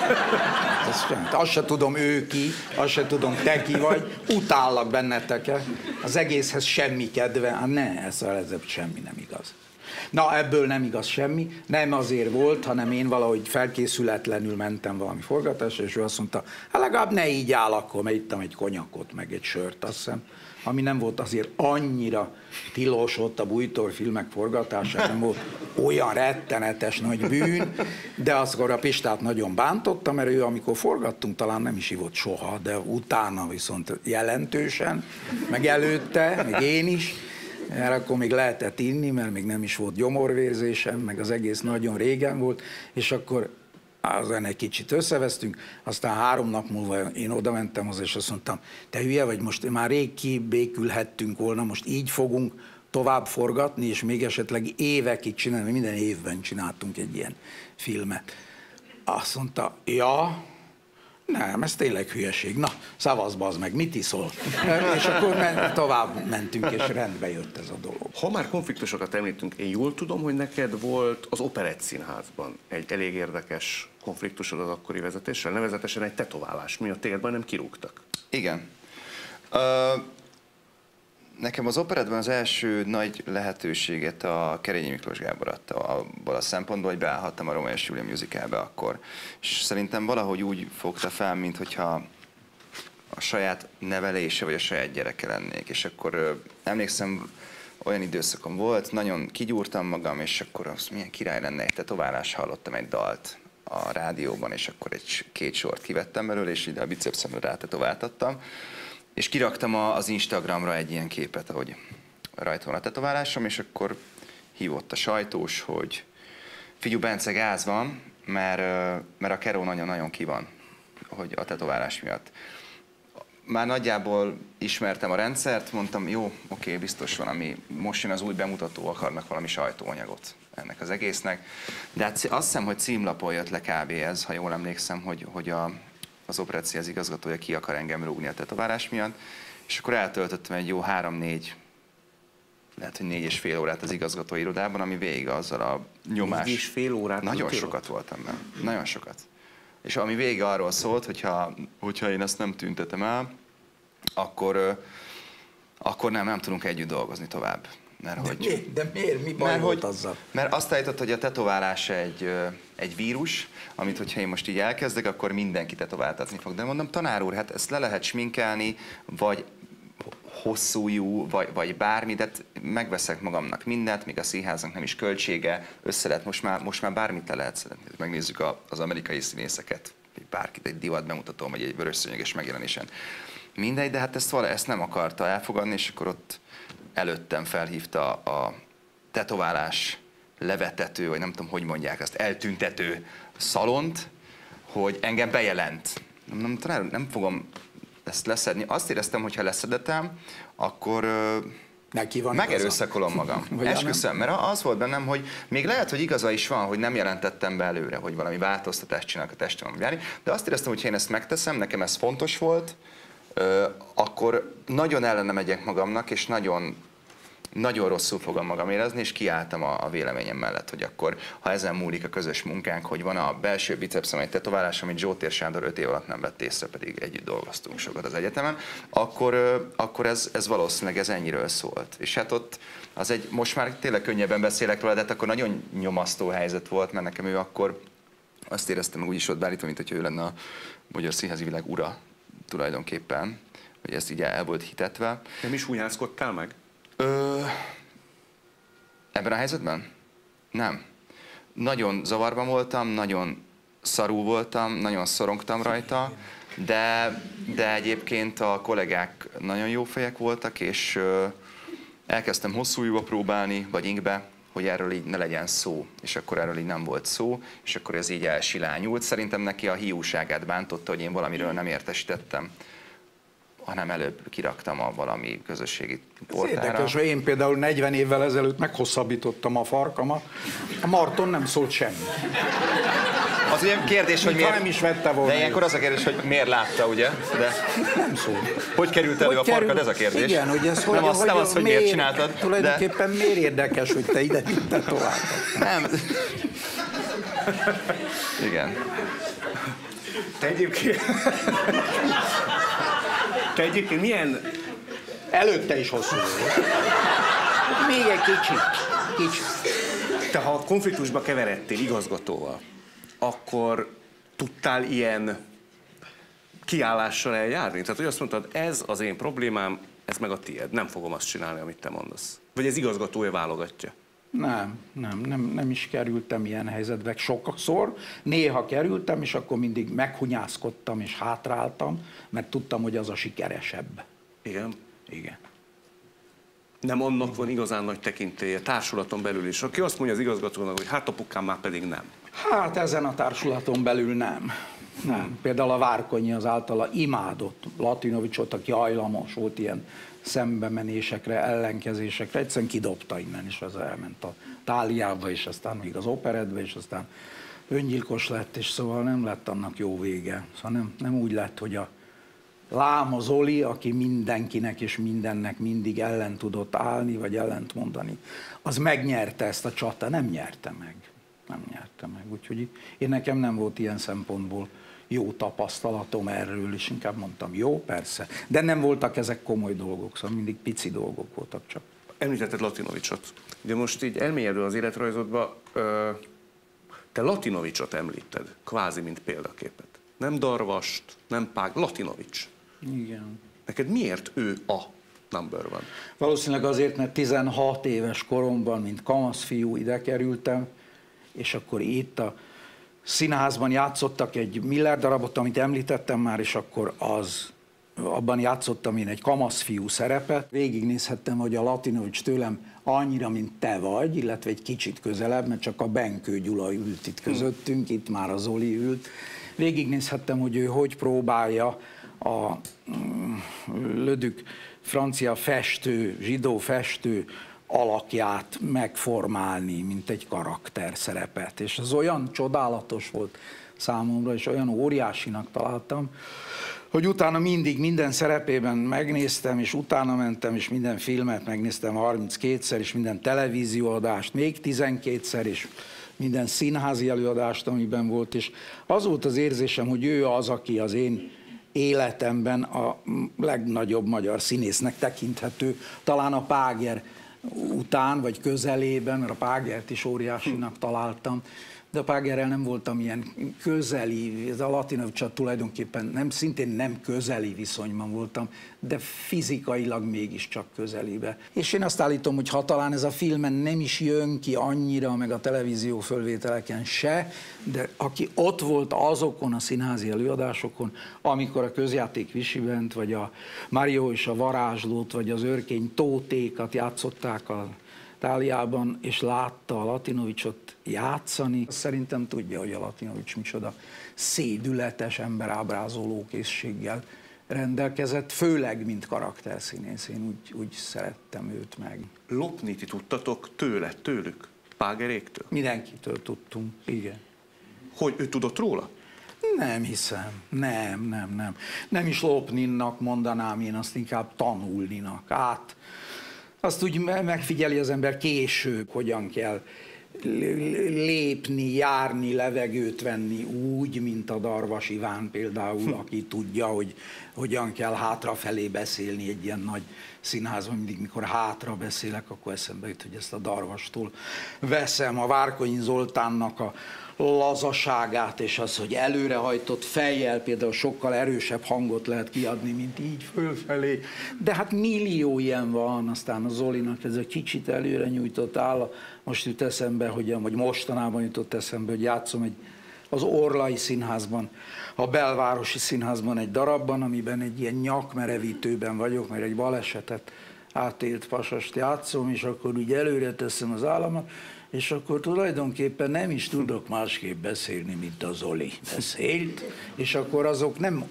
Speaker 1: Azt se tudom ő ki, azt se tudom te ki vagy, utállak benneteket. Az egészhez semmi kedve, hát ne, ez semmi nem igaz. Na, ebből nem igaz semmi, nem azért volt, hanem én valahogy felkészületlenül mentem valami forgatásra, és ő azt mondta, hát legalább ne így áll akkor, mert ittam egy konyakot, meg egy sört, azt hiszem, ami nem volt azért annyira tilos ott a Bújtor filmek forgatása, nem volt olyan rettenetes nagy bűn, de akkor a Pistát nagyon bántotta, mert ő, amikor forgattunk, talán nem is ivott soha, de utána viszont jelentősen, meg előtte, meg én is, mert akkor még lehetett inni, mert még nem is volt gyomorvérzésem, meg az egész nagyon régen volt, és akkor azon egy kicsit összevesztünk, aztán 3 nap múlva én oda mentem hozzá, és azt mondtam, te hülye vagy, most már rég kibékülhettünk volna, most így fogunk tovább forgatni, és még esetleg évekig csinálni, minden évben csináltunk egy ilyen filmet. Azt mondta, ja, nem, ez tényleg hülyeség. Na, szavazd bazd meg, mit iszol? És akkor tovább mentünk, és rendbe jött ez a dolog.
Speaker 2: Ha már konfliktusokat említünk, én jól tudom, hogy neked volt az Operett Színházban egy elég érdekes konfliktusod az akkori vezetéssel, nevezetesen egy tetoválás miatt téged nem kirúgtak.
Speaker 3: Igen. Nekem az Operettben az első nagy lehetőséget a Kerényi Miklós Gábor adta abból a szempontból, hogy beállhattam a Rómeó és Júlia musicalbe akkor. És szerintem valahogy úgy fogta fel, minthogyha a saját nevelése vagy a saját gyereke lennék. És akkor emlékszem, olyan időszakom volt, nagyon kigyúrtam magam, és akkor az milyen király lenne egy tetoválás, hallottam egy dalt a rádióban, és akkor 2 sort kivettem belőle, és ide a bicepszemre rátetováltattam. És kiraktam az Instagramra egy ilyen képet, ahogy rajta van a tetoválásom, és akkor hívott a sajtós, hogy figyelj, Bence, gáz van, mert a Keró nagyon-nagyon ki van, hogy a tetoválás miatt. Már nagyjából ismertem a rendszert, mondtam, jó, oké, biztos valami, most jön az új bemutató, akarnak valami sajtóanyagot ennek az egésznek. De hát azt hiszem, hogy címlapon jött le kb. Ez, ha jól emlékszem, hogy az Operett Színház igazgatója ki akar engem rúgni a tetoválás miatt, és akkor eltöltöttem egy jó 3-4, lehet, hogy 4,5 órát az igazgató irodában, ami végig azzal a nyomás.
Speaker 2: 4,5 órát?
Speaker 3: Nagyon sokat voltam benne, nagyon sokat. És ami végig arról szólt, hogyha én ezt nem tüntetem el, akkor nem tudunk együtt dolgozni tovább.
Speaker 1: De miért? Mi baj volt azzal?
Speaker 3: Mert azt állított, hogy a tetoválás egy vírus, amit hogyha én most így elkezdek, akkor mindenki tetováltatni fog. De mondom, tanár úr, hát ezt le lehet sminkelni, vagy hosszújú, vagy bármi, de megveszek magamnak mindent, még a színháznak nem is költsége, össze lehet, most már bármit le lehet szeretni. Megnézzük az amerikai színészeket, bárkit egy divat bemutatón, vagy egy vörösszőnyeges megjelenésen. Mindegy, de hát ezt nem akarta elfogadni, és akkor ott előttem felhívta a tetoválás levetető, vagy nem tudom, hogy mondják azt, eltüntető szalont, hogy engem bejelent. Nem fogom ezt leszedni. Azt éreztem, hogy ha leszedetem, akkor megerőszakolom magam. Esküszöm, mert az volt bennem, hogy még lehet, hogy igaza is van, hogy nem jelentettem be előre, hogy valami változtatást csinálok a testemben, de azt éreztem, hogy ha én ezt megteszem, nekem ez fontos volt, akkor nagyon ellene megyek magamnak, és nagyon rosszul fogom magam érezni, és kiálltam a véleményem mellett, hogy akkor, ha ezen múlik a közös munkánk, hogy van a belső bicepszem egy tetoválás, amit Zsótér Sándor 5 év alatt nem vett észre, pedig együtt dolgoztunk sokat az egyetemen, akkor ez valószínűleg ez ennyiről szólt. És hát ott most már tényleg könnyebben beszélek róla, de hát akkor nagyon nyomasztó helyzet volt, mert nekem ő akkor azt éreztem úgy is ott beállítva, mint hogy ő lenne a magyar színházi világ ura tulajdonképpen, hogy ezt így el volt hitetve.
Speaker 2: Nem is húnyászkodtál meg?
Speaker 3: Ebben a helyzetben? Nem. Nagyon zavarban voltam, nagyon szarú voltam, nagyon szorongtam rajta, de egyébként a kollégák nagyon jó fejek voltak, és elkezdtem hosszújúba próbálni, vagy inkbe, hogy erről így ne legyen szó, és akkor erről így nem volt szó, és akkor ez így elsilányult. Szerintem neki a hiúságát bántotta, hogy én valamiről nem értesítettem, hanem előbb kiraktam a valami közösségi portára.
Speaker 1: Érdekes, hogy én például 40 évvel ezelőtt meghosszabbítottam a farkamat, a Marton nem szólt semmi.
Speaker 3: Az ugye kérdés, hogy miért...
Speaker 1: nem is vette volna.
Speaker 3: De ilyenkor az a kérdés, hogy miért látta, ugye? De
Speaker 1: nem szólt.
Speaker 3: Hogy került elő a farkad, ez a kérdés.
Speaker 1: Igen, hogy ez hogy,
Speaker 3: nem az, hogy miért csináltad.
Speaker 1: Tulajdonképpen miért érdekes, hogy te ide vitted tovább?
Speaker 3: Nem. Igen.
Speaker 2: Te egyébként milyen...
Speaker 1: Előtte is hosszú volt. Még egy kicsit.
Speaker 2: Te ha konfliktusba keveredtél igazgatóval, akkor tudtál ilyen kiállással eljárni? Tehát, hogy azt mondtad, ez az én problémám, ez meg a tiéd. Nem fogom azt csinálni, amit te mondasz. Vagy ez igazgatója válogatja?
Speaker 1: Nem is kerültem ilyen helyzetbe sokszor. Néha kerültem, és akkor mindig meghunyászkodtam és hátráltam, mert tudtam, hogy az a sikeresebb.
Speaker 2: Igen?
Speaker 1: Igen.
Speaker 2: Nem annak van igazán nagy tekintélye, társulaton belül is. Aki azt mondja az igazgatónak, hogy hát apukám már pedig nem.
Speaker 1: Hát ezen a társulaton belül nem. Például a Várkonyi az általa imádott Latinovicsot, aki hajlamos volt ilyen szembemenésekre, ellenkezésekre, egyszerűen kidobta innen, és az elment a Táliába, és aztán még az operetbe, és aztán öngyilkos lett, és szóval nem lett annak jó vége. Szóval nem úgy lett, hogy a Láma Zoli, aki mindenkinek és mindennek mindig ellen tudott állni, vagy ellent mondani, az megnyerte ezt a csatát, nem nyerte meg. Úgyhogy én nekem nem volt ilyen szempontból jó tapasztalatom erről, és inkább mondtam, jó, persze. De nem voltak ezek komoly dolgok, szóval mindig pici dolgok voltak csak.
Speaker 2: Említetted Latinovicsot. De most így elmélyedve az életrajzodba, te Latinovicsot említed, kvázi mint példaképet. Nem Darvast, nem Pág, Latinovics.
Speaker 1: Igen.
Speaker 2: Neked miért ő a number one?
Speaker 1: Valószínűleg azért, mert 16 éves koromban, mint kamaszfiú ide kerültem, és akkor itt a színházban játszottak egy Miller darabot, amit említettem már, és akkor abban játszottam én egy kamaszfiú szerepet. Végignézhettem, hogy a Latinovics tőlem annyira, mint te vagy, illetve egy kicsit közelebb, mert csak a Benkő Gyula ült itt közöttünk, itt már a Zoli ült. Végignézhettem, hogy ő hogy próbálja a lödük francia festő, zsidó festő alakját megformálni, mint egy karakterszerepet. És az olyan csodálatos volt számomra, és olyan óriásinak találtam, hogy utána mindig minden szerepében megnéztem, és utána mentem, és minden filmet megnéztem 32-szer, és minden televízióadást még 12-szer, és minden színházi előadást, amiben volt, és az volt az érzésem, hogy ő az, aki az én életemben a legnagyobb magyar színésznek tekinthető, talán a Páger után, vagy közelében, mert a Págert is óriásinak találtam, de a Págerrel nem voltam ilyen közeli, ez a Latinovicsal tulajdonképpen szintén nem közeli viszonyban voltam, de fizikailag mégiscsak közelibe. És én azt állítom, hogy ha talán ez a filmen nem is jön ki annyira, meg a televízió fölvételeken se, de aki ott volt azokon a színházi előadásokon, amikor a Közjáték Visibent, vagy a Mario és a Varázslót, vagy az Örkény Tótékat játszották a Itáliában, és látta a Latinovicsot játszani, szerintem tudja, hogy a Latinovics micsoda szédületes emberábrázoló készséggel rendelkezett, főleg mint karakterszínész. Én úgy szerettem őt meg.
Speaker 2: Lopni ti tudtatok tőlük, Págeréktől?
Speaker 1: Mindenkitől tudtunk, igen.
Speaker 2: Hogy ő tudott róla?
Speaker 1: Nem hiszem, nem. Nem is lopninak mondanám én, azt inkább tanulninak át. Azt úgy megfigyeli az ember később, hogyan kell lépni, járni, levegőt venni úgy, mint a Darvas Iván például, aki tudja, hogy hogyan kell hátrafelé beszélni egy ilyen nagy színházban. Mindig, mikor hátra beszélek, akkor eszembe jut, hogy ezt a Darvastól veszem, a Várkonyi Zoltánnak a lazaságát, és az, hogy előrehajtott fejjel például sokkal erősebb hangot lehet kiadni, mint így fölfelé. De hát millió ilyen van, aztán a Zolinak ez a kicsit előre nyújtott áll. Most jut eszembe, vagy mostanában jutott eszembe, hogy játszom az Orlai Színházban, a Belvárosi Színházban egy darabban, amiben egy ilyen nyakmerevítőben vagyok, mert egy balesetet átélt pasast játszom, és akkor úgy előre teszem az államat, és akkor tulajdonképpen nem is tudok másképp beszélni, mint a Zoli beszélt, és akkor azok nem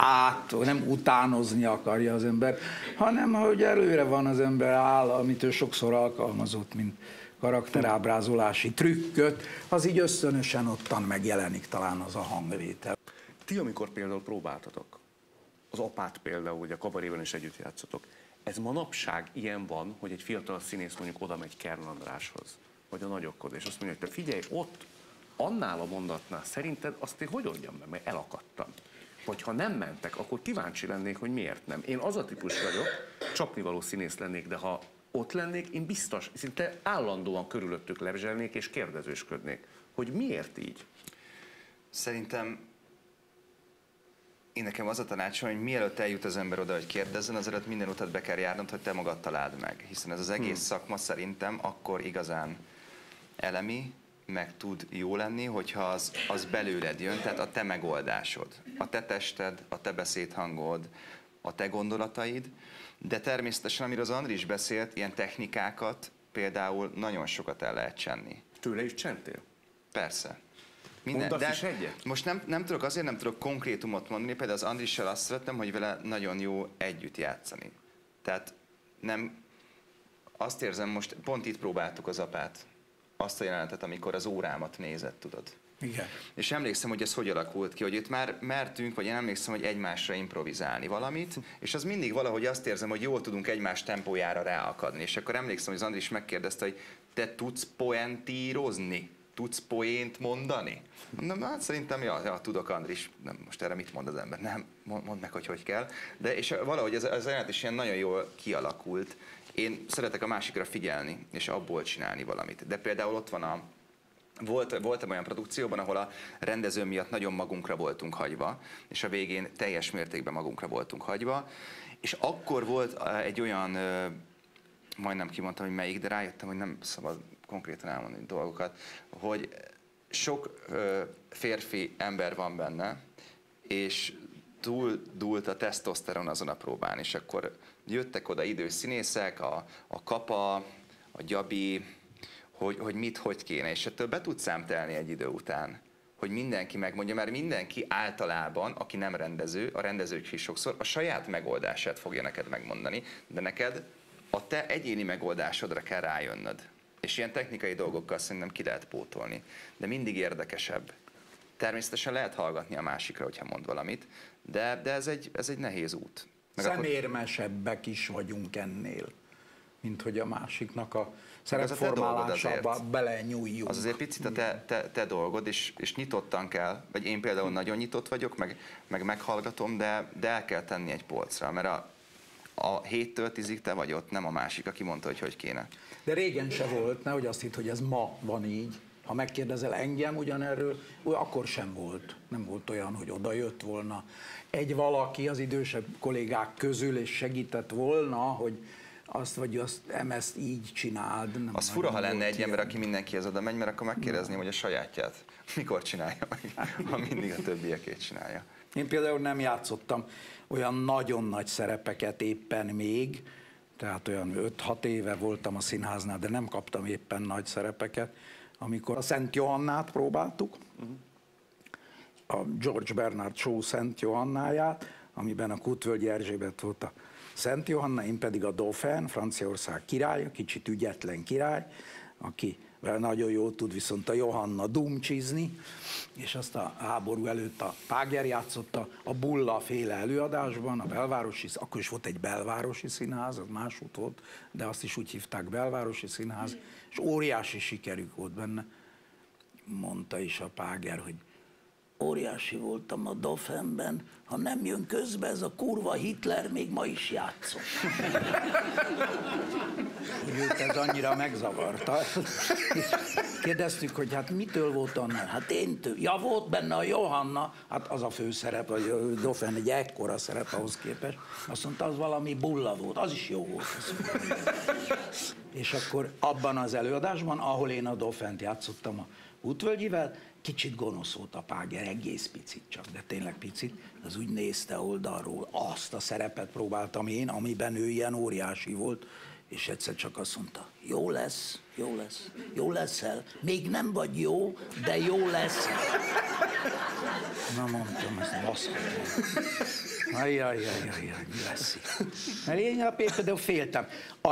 Speaker 1: utánozni akarja az ember, hanem hogy előre van az ember áll, amit ő sokszor alkalmazott, mint karakterábrázolási trükköt, az így ösztönösen ottan megjelenik talán az a hangvétel.
Speaker 2: Ti, amikor például próbáltatok, az Apát például, hogy a Kabaréban is együtt játszotok, ez manapság ilyen van, hogy egy fiatal színész mondjuk oda megy Kern Andráshoz, vagy a nagyokhoz, és azt mondja, hogy te figyelj, ott annál a mondatnál szerinted azt én hogy oldjam meg, mert elakadtam. Vagy ha nem mentek, akkor kíváncsi lennék, hogy miért nem. Én az a típus vagyok, csapnivaló színész lennék, de ha ott lennék, én biztos, szinte állandóan körülöttük lebzselnék és kérdezősködnék, hogy miért így.
Speaker 3: Szerintem én nekem az a tanácsom, hogy mielőtt eljut az ember oda, hogy kérdezzen, azért minden utat be kell járnod, hogy te magad találd meg. Hiszen ez az egész szakma szerintem akkor igazán elemi, meg tud jó lenni, hogyha az belőled jön, tehát a te megoldásod, a te tested, a te beszédhangod, a te gondolataid, de természetesen, amiről az Andris beszélt, ilyen technikákat például nagyon sokat el lehet csenni.
Speaker 2: Tőle is csentél?
Speaker 3: Persze.
Speaker 2: Mondasz is egyet?
Speaker 3: Most nem tudok, azért nem tudok konkrétumot mondani, például az Andrissal azt szerettem, hogy vele nagyon jó együtt játszani. Tehát azt érzem, most pont itt próbáltuk az Apát, azt a jelenetet, amikor az órámat nézett, tudod.
Speaker 1: Igen.
Speaker 3: És emlékszem, hogy ez hogy alakult ki, hogy itt már mertünk, vagy én emlékszem, hogy egymásra improvizálni valamit, és az mindig valahogy azt érzem, hogy jól tudunk egymás tempójára ráakadni. És akkor emlékszem, hogy az Andris megkérdezte, hogy te tudsz poentírozni? Tudsz poént mondani? Mondom, hát szerintem, ja, tudok, Andris. Nem, most erre mit mond az ember? Nem, mondd meg, hogy kell. De és valahogy ez jelenet is ilyen nagyon jól kialakult. Én szeretek a másikra figyelni, és abból csinálni valamit. De például ott van voltam olyan produkcióban, ahol a rendező miatt nagyon magunkra voltunk hagyva, és a végén teljes mértékben magunkra voltunk hagyva, és akkor volt egy olyan, majdnem kimondtam, hogy melyik, de rájöttem, hogy nem szabad konkrétan elmondani dolgokat, hogy sok férfi ember van benne, és túldult a tesztoszteron azon a próbán, és akkor jöttek oda idős színészek, a Kapa, a Gyabi, hogy mit, hogy kéne, és ettől be tudsz számtelni egy idő után, hogy mindenki megmondja, mert mindenki általában, aki nem rendező, a rendezők is sokszor a saját megoldását fogja neked megmondani, de neked a te egyéni megoldásodra kell rájönnöd. És ilyen technikai dolgokkal szerintem ki lehet pótolni, de mindig érdekesebb. Természetesen lehet hallgatni a másikra, hogyha mond valamit, de ez egy nehéz út.
Speaker 1: Szemérmesebbek is vagyunk ennél, mint hogy a másiknak a szerepformálásába belenyúljunk.
Speaker 3: Az azért picit a te dolgod, és nyitottan kell, vagy én például nagyon nyitott vagyok, meg meghallgatom, de el kell tenni egy polcra, mert a 7-től 10-ig te vagy ott, nem a másik, aki mondta, hogy kéne.
Speaker 1: De régen se volt, nehogy azt hitt, hogy ez ma van így. Ha megkérdezel engem ugyanerről, akkor sem volt. Nem volt olyan, hogy oda jött volna egy valaki az idősebb kollégák közül, és segített volna, hogy azt vagy azt ezt így csináld.
Speaker 3: Az fura, ha lenne egy ember, aki mindenkihez oda megy, mert akkor megkérdezném, hogy a sajátját mikor csinálja meg, ha mindig a többiekét csinálja.
Speaker 1: Én például nem játszottam olyan nagyon nagy szerepeket éppen még, tehát olyan 5-6 éve voltam a színháznál, de nem kaptam éppen nagy szerepeket. Amikor a Szent Johannát próbáltuk, a George Bernard Shaw Szent Johannáját, amiben a Kútvölgyi Erzsébet volt a Szent Johanna, én pedig a Dauphin, Franciaország királya, kicsit ügyetlen király, aki nagyon jól tud viszont a Johanna dumcsizni, és azt a háború előtt a Páger játszotta a Bulla féle előadásban, a belvárosi, akkor is volt egy belvárosi színház, az másút volt, de azt is úgy hívták belvárosi színház, és óriási sikerük volt benne. Mondta is a Páger, hogy óriási voltam a Dauphinben, ha nem jön közbe ez a kurva Hitler, még ma is játszom. Hogy őt ez annyira megzavarta. Kérdeztük, hogy hát mitől volt annál? Hát éntől. Ja, volt benne a Johanna, hát az a főszerep, a Dauphin egy ekkora szerep ahhoz képest. Azt mondta, az valami bulla volt, az is jó volt. És akkor abban az előadásban, ahol én a Dauphint játszottam a Útvölgyivel, kicsit gonosz volt a Páger, egész picit csak, de tényleg picit, az úgy nézte oldalról, azt a szerepet próbáltam én, amiben ő ilyen óriási volt, és egyszer csak azt mondta, jó lesz, jó lesz, jó leszel, még nem vagy jó, de jó lesz. Na mondtam, ezt baszhatom. Ajjajjajjaj, mi lesz itt? Mert én például féltem.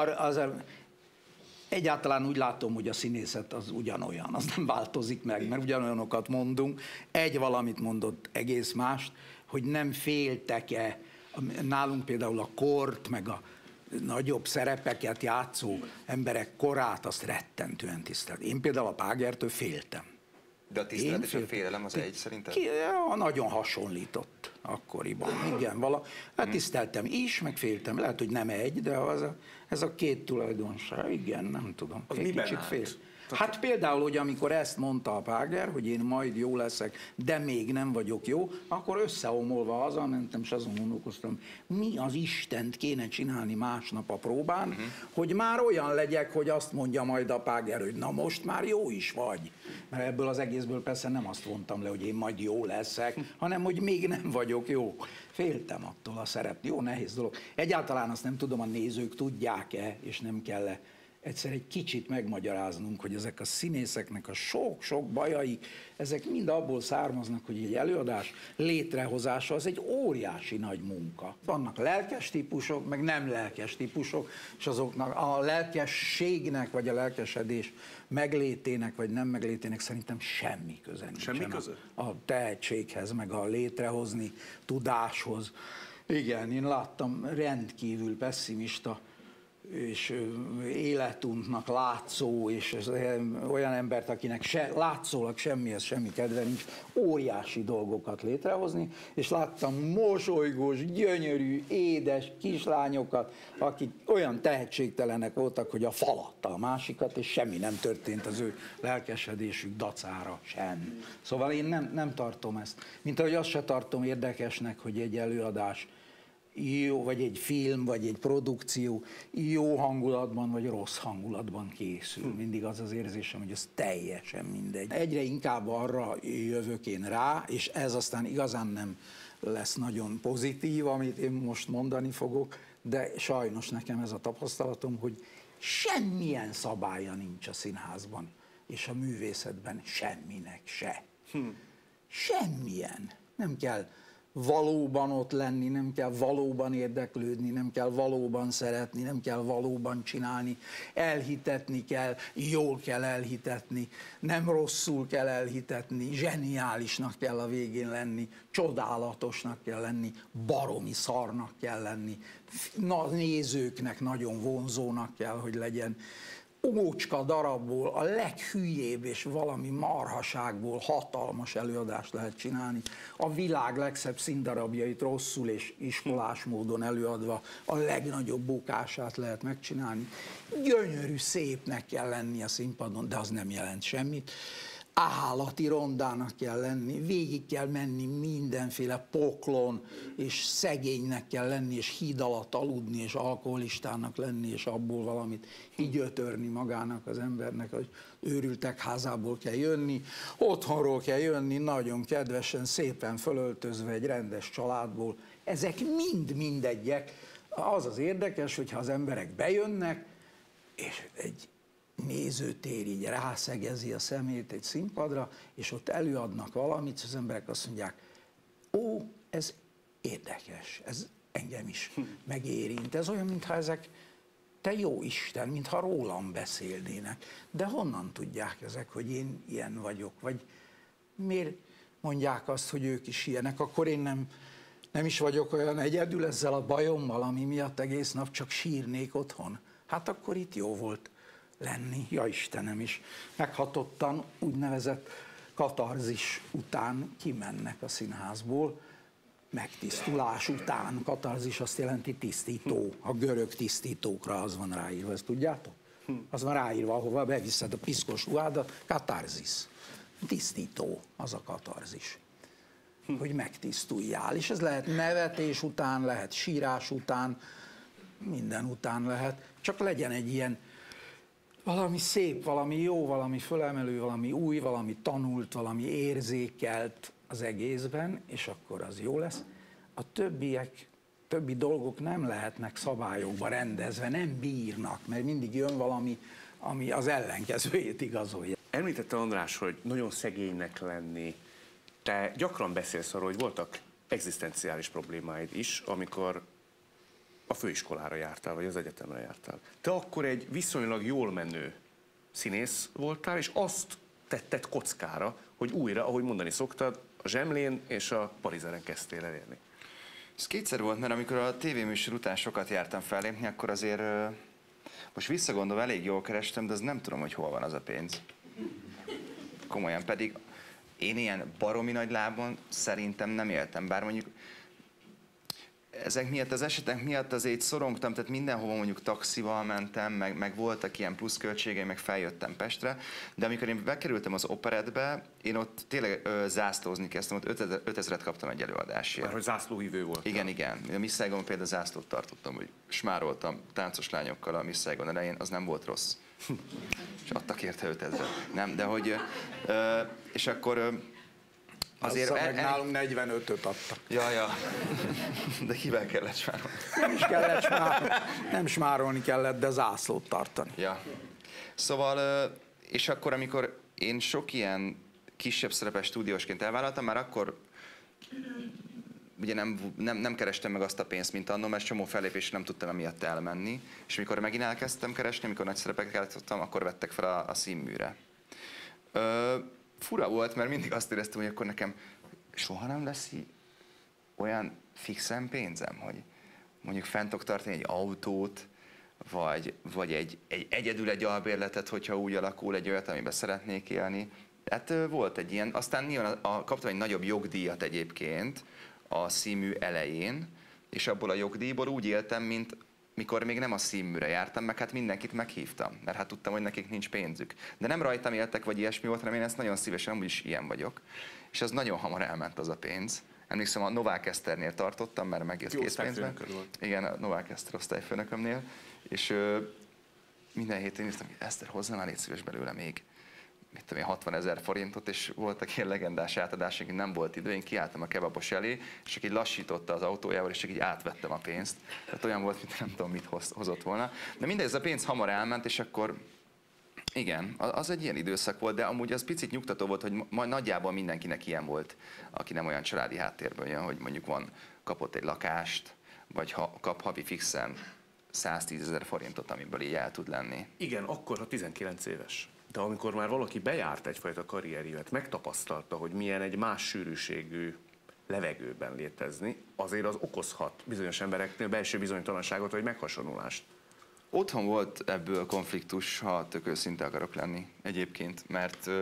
Speaker 1: Egyáltalán úgy látom, hogy a színészet az ugyanolyan, az nem változik meg, mert ugyanolyanokat mondunk. Egy valamit mondott egész mást, hogy nem féltek-e, nálunk például a kort, meg a nagyobb szerepeket játszó emberek korát, azt rettentően tisztelt. Én például a Págertől féltem.
Speaker 3: De a tisztelet és a félelem az egy szerinted?
Speaker 1: Nagyon hasonlított akkoriban. Igen, hát tiszteltem is, meg féltem. Lehet, hogy nem egy, de ez a két tulajdonság. Igen, nem tudom.
Speaker 2: Az miben kicsit fél.
Speaker 1: Hát például, hogy amikor ezt mondta a Páger, hogy én majd jó leszek, de még nem vagyok jó, akkor összeomolva hazamentem, és azon gondolkoztam, mi az Istent kéne csinálni másnap a próbán, hogy már olyan legyek, hogy azt mondja majd a Páger, hogy na most már jó is vagy. Mert ebből az egészből persze nem azt vontam le, hogy én majd jó leszek, hanem hogy még nem vagyok jó. Féltem attól a szerep. Jó, nehéz dolog. Egyáltalán azt nem tudom, a nézők tudják-e, és nem kell-e egyszer egy kicsit megmagyaráznunk, hogy ezek a színészeknek a sok-sok bajaik, ezek mind abból származnak, hogy egy előadás létrehozása az egy óriási nagy munka. Vannak lelkes típusok, meg nem lelkes típusok, és azoknak a lelkességnek, vagy a lelkesedés meglétének, vagy nem meglétének szerintem semmi köze nincs.
Speaker 2: Semmi köze?
Speaker 1: A tehetséghez, meg a létrehozni tudáshoz. Igen, én láttam rendkívül pesszimista és életuntnak látszó, és olyan embert, akinek látszólag semmihez semmi kedve nincs, óriási dolgokat létrehozni, és láttam mosolygós, gyönyörű, édes kislányokat, akik olyan tehetségtelenek voltak, hogy a falatta a másikat, és semmi nem történt az ő lelkesedésük dacára sem. Szóval én nem tartom ezt. Mint ahogy azt se tartom érdekesnek, hogy egy előadás jó, vagy egy film, vagy egy produkció jó hangulatban, vagy rossz hangulatban készül. Mindig az az érzésem, hogy ez teljesen mindegy. Egyre inkább arra jövök én rá, és ez aztán igazán nem lesz nagyon pozitív, amit én most mondani fogok, de sajnos nekem ez a tapasztalatom, hogy semmilyen szabálya nincs a színházban, és a művészetben semminek se. Semmilyen. Nem kell valóban ott lenni, nem kell valóban érdeklődni, nem kell valóban szeretni, nem kell valóban csinálni, elhitetni kell, jól kell elhitetni, nem rosszul kell elhitetni, zseniálisnak kell a végén lenni, csodálatosnak kell lenni, baromi szarnak kell lenni, nézőknek nagyon vonzónak kell, hogy legyen. ócska darabból, a leghülyébb és valami marhaságból hatalmas előadást lehet csinálni. A világ legszebb színdarabjait rosszul és iskolás módon előadva a legnagyobb bukását lehet megcsinálni. Gyönyörű, szépnek kell lenni a színpadon, de az nem jelent semmit. Állati rondának kell lenni, végig kell menni mindenféle poklon, és szegénynek kell lenni, és híd alatt aludni, és alkoholistának lenni, és abból valamit kigyötörni magának az embernek, hogy őrültek házából kell jönni, otthonról kell jönni, nagyon kedvesen, szépen fölöltözve egy rendes családból. Ezek mind mindegyek. Az az érdekes, hogyha az emberek bejönnek, és egy nézőtér így rászegezi a szemét egy színpadra, és ott előadnak valamit, és az emberek azt mondják, ó, ez érdekes, ez engem is megérint. Ez olyan, mintha ezek, te jó Isten, mintha rólam beszélnének. De honnan tudják ezek, hogy én ilyen vagyok? Vagy miért mondják azt, hogy ők is ilyenek? Akkor én nem is vagyok olyan egyedül ezzel a bajommal, ami miatt egész nap csak sírnék otthon. Hát akkor itt jó volt lenni, ja Istenem is. Meghatottan úgynevezett katarzis után kimennek a színházból, megtisztulás után. Katarzis azt jelenti tisztító. A görög tisztítókra az van ráírva, ezt tudjátok? Az van ráírva, ahova beviszed a piszkos ruhádat, katarzis. Tisztító, az a katarzis. Hogy megtisztuljál. És ez lehet nevetés után, lehet sírás után, minden után lehet. Csak legyen egy ilyen valami szép, valami jó, valami fölemelő, valami új, valami tanult, valami érzékelt az egészben, és akkor az jó lesz. A többi dolgok nem lehetnek szabályokba rendezve, nem bírnak, mert mindig jön valami, ami az ellenkezőjét igazolja.
Speaker 2: Említette András, hogy nagyon szegénynek lenni. Te gyakran beszélsz arról, hogy voltak egzisztenciális problémáid is, amikor a főiskolára jártál, vagy az egyetemre jártál. Te akkor egy viszonylag jól menő színész voltál, és azt tetted kockára, hogy újra, ahogy mondani szoktad, a Zsemlén és a Parizeren kezdtél elérni.
Speaker 3: Ez kétszer volt, mert amikor a tévéműsor után sokat jártam fellépni, akkor azért most visszagondolva elég jól kerestem, de az nem tudom, hogy hol van az a pénz. Komolyan, pedig én ilyen baromi nagy lábon szerintem nem éltem, bár mondjuk ezek miatt, az esetek miatt azért szorongtam, tehát mindenhova mondjuk taxival mentem, meg voltak ilyen pluszköltségei, meg feljöttem Pestre, de amikor én bekerültem az operettbe, én ott tényleg zászlózni kezdtem, ott 5000-et kaptam egy előadásért.
Speaker 2: Már hogy zászlóhívő volt.
Speaker 3: Igen, igen. A Miss Saigon például zászlót tartottam, hogy smároltam táncos lányokkal a Miss Saigon elején, az nem volt rossz. És adtak érte 5000-et. Nem, de hogy... és akkor...
Speaker 1: Azért meg nálunk 45-öt adtak.
Speaker 3: Ja. De kivel kellett smárolni?
Speaker 1: Nem is kellett smárolni. Nem smárolni kellett, de zászlót tartani.
Speaker 3: Ja. Szóval, és akkor, amikor én sok ilyen kisebb szerepes stúdiósként elvállaltam, már akkor ugye nem kerestem meg azt a pénzt, mint annól, mert csomó fellépésre nem tudtam emiatt elmenni. És amikor megint elkezdtem keresni, amikor nagy szerepeket játszottam, akkor vettek fel a színműre. Fura volt, mert mindig azt éreztem, hogy akkor nekem soha nem lesz olyan fixen pénzem, hogy mondjuk fent tudok tartani egy autót, vagy egy egyedül egy albérletet, hogyha úgy alakul, egy olyat, amiben szeretnék élni. Hát volt egy ilyen, aztán nyilván kaptam egy nagyobb jogdíjat egyébként a színmű elején, és abból a jogdíjból úgy éltem, mint mikor még nem a színműre jártam, meg hát mindenkit meghívtam, mert hát tudtam, hogy nekik nincs pénzük. De nem rajtam éltek, vagy ilyesmi volt, hanem én ezt nagyon szívesen, amúgy is ilyen vagyok. És az nagyon hamar elment az a pénz. Emlékszem, a Novák Eszternél tartottam, mert megjött készpénzben. Igen, a Novák Eszter osztályfőnökömnél. És minden héten írtam, hogy Eszter, hozzá már légy szíves belőle még, mit tudom én, 60 000 forintot, és voltak ilyen legendás átadások, hogy nem volt idő, én kiálltam a kebabos elé, és csak így lassította az autójával, és csak így átvettem a pénzt. Tehát olyan volt, mint nem tudom, mit hozott volna. De mindegy, ez a pénz hamar elment, és akkor igen, az egy ilyen időszak volt, de amúgy az picit nyugtató volt, hogy nagyjából mindenkinek ilyen volt, aki nem olyan családi háttérből jön, hogy mondjuk kapott egy lakást, vagy kap havi fixen 110 000 forintot, amiből így el tud lenni.
Speaker 2: Igen, akkor, ha 19 éves. De amikor már valaki bejárt egyfajta karrierjévet, megtapasztalta, hogy milyen egy más sűrűségű levegőben létezni, azért az okozhat bizonyos embereknél belső bizonytalanságot vagy meghasonlulást.
Speaker 3: Otthon volt ebből konfliktus, ha tök őszinte akarok lenni egyébként, mert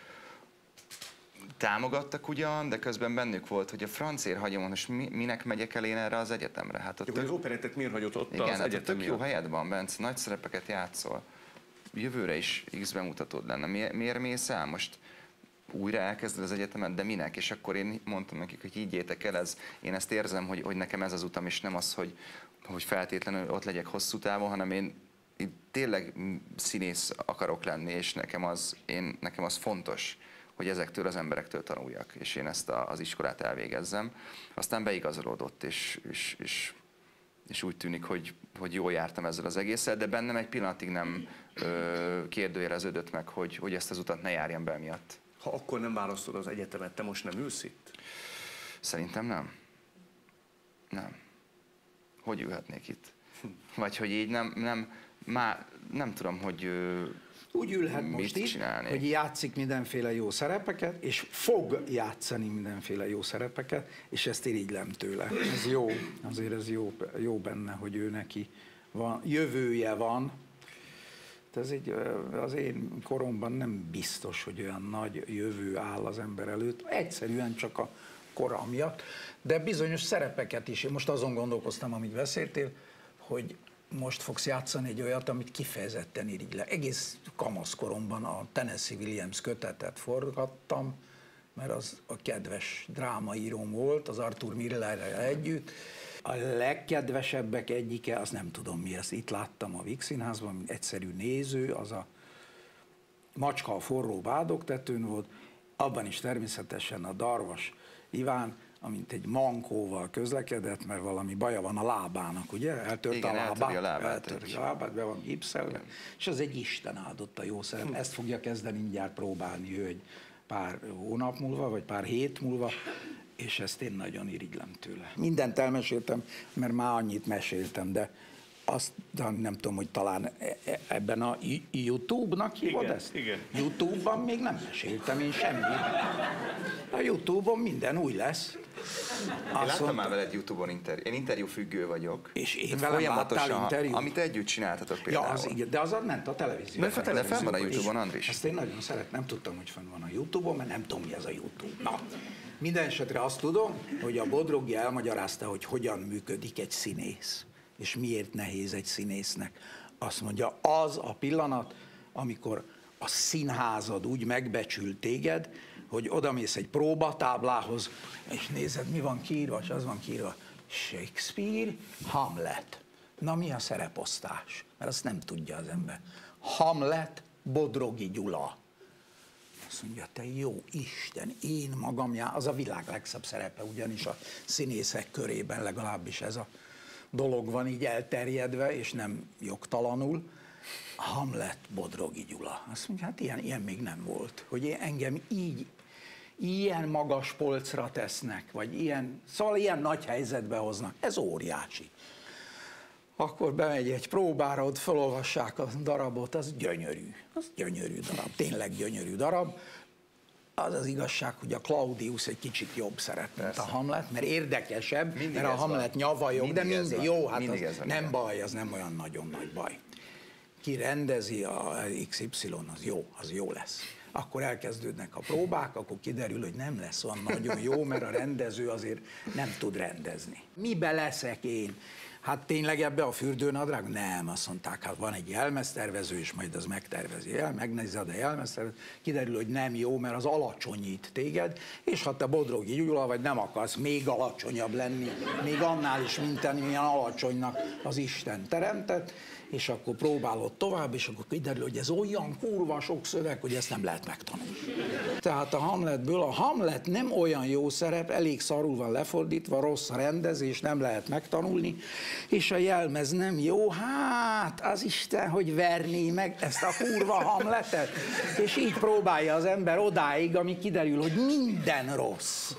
Speaker 3: támogattak ugyan, de közben bennük volt, hogy a francért hagyom, most minek megyek el én erre az egyetemre? Hát ott
Speaker 2: az operettet miért hagyott ott
Speaker 3: igen,
Speaker 2: az
Speaker 3: hát
Speaker 2: egyetem?
Speaker 3: tök jó helyed van, Bence, nagy szerepeket játszol. Jövőre is X bemutatód lenne. Miért mész el most? Újra elkezded az egyetemet, de minek? És akkor én mondtam nekik, hogy higgyétek el, én ezt érzem, hogy nekem ez az utam, és nem az, hogy feltétlenül ott legyek hosszú távon, hanem én tényleg színész akarok lenni, és nekem az fontos, hogy ezektől az emberektől tanuljak, és én ezt az iskolát elvégezzem. Aztán beigazolódott, és úgy tűnik, hogy jól jártam ezzel az egésszel, de bennem egy pillanatig nem kérdőjeleződött meg, hogy ezt az utat ne járjam be miatt.
Speaker 2: Ha akkor nem választod az egyetemet, te most nem ülsz itt?
Speaker 3: Szerintem nem. Nem. Hogy ülhetnék itt? Vagy hogy így nem tudom, hogy
Speaker 1: úgy ülhet most itt,
Speaker 3: csinálnék.
Speaker 1: hogy játszik mindenféle jó szerepeket, és fog játszani mindenféle jó szerepeket, és ezt irigylem tőle. Ez jó, azért ez jó benne, hogy ő neki van, jövője van. Ez az én koromban nem biztos, hogy olyan nagy jövő áll az ember előtt, egyszerűen csak a kora miatt, de bizonyos szerepeket is. Én most azon gondolkoztam, amit beszéltél, hogy most fogsz játszani egy olyat, amit kifejezetten irigylek. Egész kamaszkoromban a Tennessee Williams kötetet forgattam, mert az a kedves drámaíróm volt, az Arthur Millerrel együtt. A legkedvesebbek egyike, azt nem tudom mi, ezt itt láttam a Víg Színházban, mint egyszerű néző, az a Macska a forró bádogtetőn volt, abban is természetesen a Darvas Iván, amint egy mankóval közlekedett, mert valami baja van a lábának, ugye? Eltört
Speaker 3: igen,
Speaker 1: a lábát,
Speaker 3: eltöri
Speaker 1: a lábát, be van gipszelve, és az egy Isten áldott a jó szerep. Ezt fogja kezdeni mindjárt próbálni ő egy pár hónap múlva, vagy pár hét múlva, és ezt én nagyon irigylem tőle. Mindent elmeséltem, mert már annyit meséltem, de azt nem tudom, hogy talán ebben a YouTube-nak hívod ezt?
Speaker 2: Igen.
Speaker 1: YouTube-ban még nem meséltem én semmit. A YouTube-on minden új lesz.
Speaker 3: Én láttam már veled YouTube-on én interjúfüggő vagyok.
Speaker 1: És én velem láttál interjút?
Speaker 3: Amit együtt csináltatok például.
Speaker 1: Ja, az igen, de az ment a televízió.
Speaker 3: De fenn van a YouTube-on, Andris.
Speaker 1: Ezt én nagyon szeretem, nem tudtam, hogy fenn van a YouTube-on, mert nem tudom, mi ez a YouTube. Na, minden esetre azt tudom, hogy a Bodrogi elmagyarázta, hogy hogyan működik egy színész, és miért nehéz egy színésznek. Azt mondja, az a pillanat, amikor a színházad úgy megbecsül téged, hogy odamész egy próbatáblához, és nézed, mi van kiírva, és az van kiírva, Shakespeare, Hamlet. Na mi a szereposztás? Mert azt nem tudja az ember. Hamlet, Bodrogi Gyula. Azt mondja, te jó Isten, én magam, az a világ legszebb szerepe, ugyanis a színészek körében legalábbis ez a dolog van így elterjedve, és nem jogtalanul. Hamlet, Bodrogi Gyula. Azt mondja, hát ilyen még nem volt, hogy engem így, ilyen magas polcra tesznek, vagy ilyen nagy helyzetbe hoznak. Ez óriási. Akkor bemegy egy próbára, ott felolvassák a darabot, az gyönyörű. Az gyönyörű darab, tényleg gyönyörű darab. Az az igazság, hogy a Claudius egy kicsit jobb szerep, mint a Hamlet, mert érdekesebb, mindig mert a Hamlet nyavajog, de minden jó, hát az nem baj, az nem olyan nagyon nagy baj. Ki rendezi a XY, az jó lesz. Akkor elkezdődnek a próbák, akkor kiderül, hogy nem lesz olyan nagyon jó, mert a rendező azért nem tud rendezni. Mibe leszek én? Hát tényleg ebbe a fürdőnadrág? Nem, azt mondták, hát van egy jelmeztervező, és majd az megtervezi. Megnézed a jelmeztervező, kiderül, hogy nem jó, mert az alacsonyít téged, és ha te Bodrogi Gyula vagy, nem akarsz még alacsonyabb lenni, még annál is, mint amilyen alacsonynak az Isten teremtett, és akkor próbálod tovább, és akkor kiderül, hogy ez olyan kurva sok szöveg, hogy ezt nem lehet megtanulni. Tehát a Hamletből, a Hamlet nem olyan jó szerep, elég szarul van lefordítva, rossz a rendezés, nem lehet megtanulni, és a jelmez nem jó, hát az Isten, hogy verné meg ezt a kurva Hamletet, és így próbálja az ember odáig, ami kiderül, hogy minden rossz,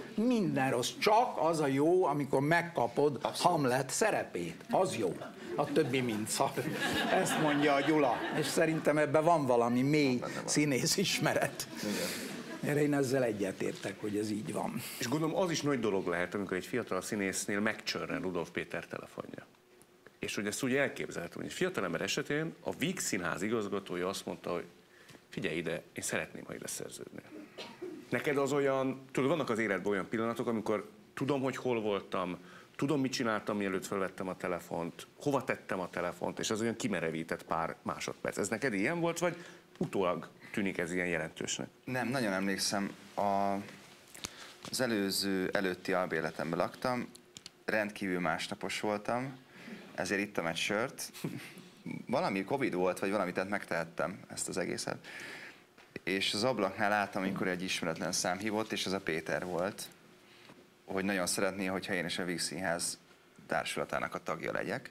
Speaker 1: csak az a jó, amikor megkapod Hamlet szerepét, az jó. A többi mind szar. Ezt mondja a Gyula. És szerintem ebben van valami mély színész ismeret. Erre én ezzel egyetértek, hogy ez így van.
Speaker 2: És gondolom az is nagy dolog lehet, amikor egy fiatal színésznél megcsörren Rudolf Péter telefonja. És hogy ezt úgy elképzelhetem, hogy egy fiatalember esetén a Víg Színház igazgatója azt mondta, hogy figyelj ide, én szeretném, ha ide szerződnél. Neked az olyan, tudod, vannak az életben olyan pillanatok, amikor tudom, hogy hol voltam, tudom, mit csináltam, mielőtt felvettem a telefont, hova tettem a telefont, és az olyan kimerevített pár másodperc. Ez neked ilyen volt, vagy utólag tűnik ez ilyen jelentősnek?
Speaker 3: Nem, nagyon emlékszem, az előtti albéletemben laktam, rendkívül másnapos voltam, ezért ittam egy sört. Valami Covid volt, vagy valamit, tehát megtehettem ezt az egészet. És az ablaknál láttam, amikor egy ismeretlen szám hívott, és ez a Péter volt, hogy nagyon szeretné, hogyha én is a Víg Színház társulatának a tagja legyek.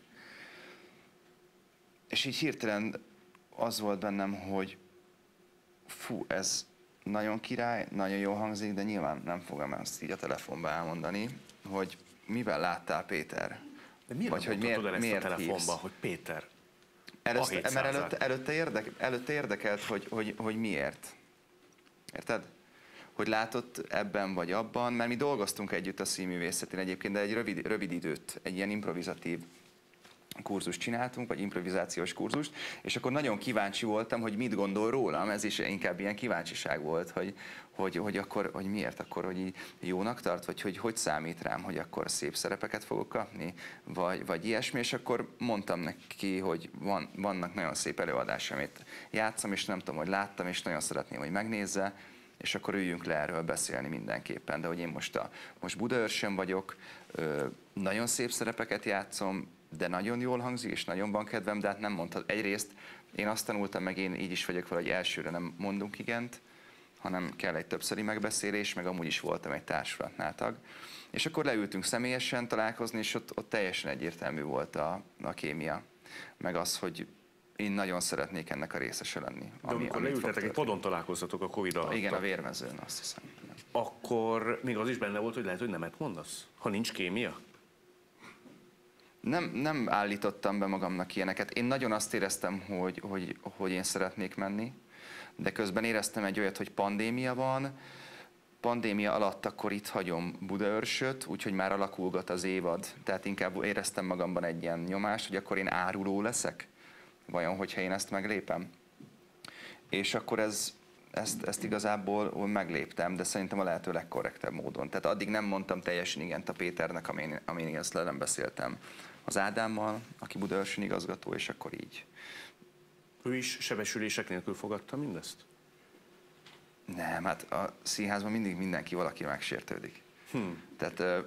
Speaker 3: És így hirtelen az volt bennem, hogy fú, ez nagyon király, nagyon jól hangzik, de nyilván nem fogom ezt így a telefonba elmondani, hogy mivel láttál, Péter?
Speaker 2: De miért vagy,
Speaker 3: hogy miért
Speaker 2: a telefonba,
Speaker 3: hívsz?
Speaker 2: hogy Péter?
Speaker 3: Mert előtte érdekelt, hogy miért. Érted? Hogy látott ebben vagy abban, mert mi dolgoztunk együtt a színművészetén egyébként, de egy rövid időt, egy ilyen improvizatív kurzust csináltunk, vagy improvizációs kurzust, és akkor nagyon kíváncsi voltam, hogy mit gondol rólam, ez is inkább ilyen kíváncsiság volt, hogy akkor, hogy miért, akkor, hogy így jónak tart, vagy hogy számít rám, hogy akkor szép szerepeket fogok kapni, vagy ilyesmi, és akkor mondtam neki, hogy vannak nagyon szép előadások, amit játszom, és nem tudom, hogy láttam, és nagyon szeretném, hogy megnézze, és akkor üljünk le erről beszélni mindenképpen, de hogy én most Budaörsön vagyok, nagyon szép szerepeket játszom, de nagyon jól hangzik, és nagyon van kedvem, de hát nem mondhat. Egyrészt én azt tanultam meg, én így is vagyok vele, hogy elsőre nem mondunk igent, hanem kell egy többszöri megbeszélés, meg amúgy is voltam egy társulatnál tag. És akkor leültünk személyesen találkozni, és ott teljesen egyértelmű volt a kémia, meg az, hogy én nagyon szeretnék ennek a részese lenni.
Speaker 2: De amikor leültetek, egy padon találkoztatok a Covid alatt.
Speaker 3: Igen, a Vérmezőn, azt hiszem.
Speaker 2: Akkor még az is benne volt, hogy lehet, hogy nemet mondasz, ha nincs kémia?
Speaker 3: Nem állítottam be magamnak ilyeneket. Én nagyon azt éreztem, hogy én szeretnék menni, de közben éreztem egy olyat, hogy pandémia van. Pandémia alatt akkor itt hagyom Budaörsöt, úgyhogy már alakulgat az évad. Tehát inkább éreztem magamban egy ilyen nyomást, hogy akkor én áruló leszek. Vajon, hogyha én ezt meglépem? És akkor ezt igazából megléptem, de szerintem a lehető legkorrektebb módon. Tehát addig nem mondtam teljesen igent a Péternek, amin ezt le nem beszéltem az Ádámmal, aki Budaörsön igazgató, és akkor így.
Speaker 2: Ő is sebesülések nélkül fogadta mindezt?
Speaker 3: Nem, hát a színházban mindig mindenki valaki megsértődik. Tehát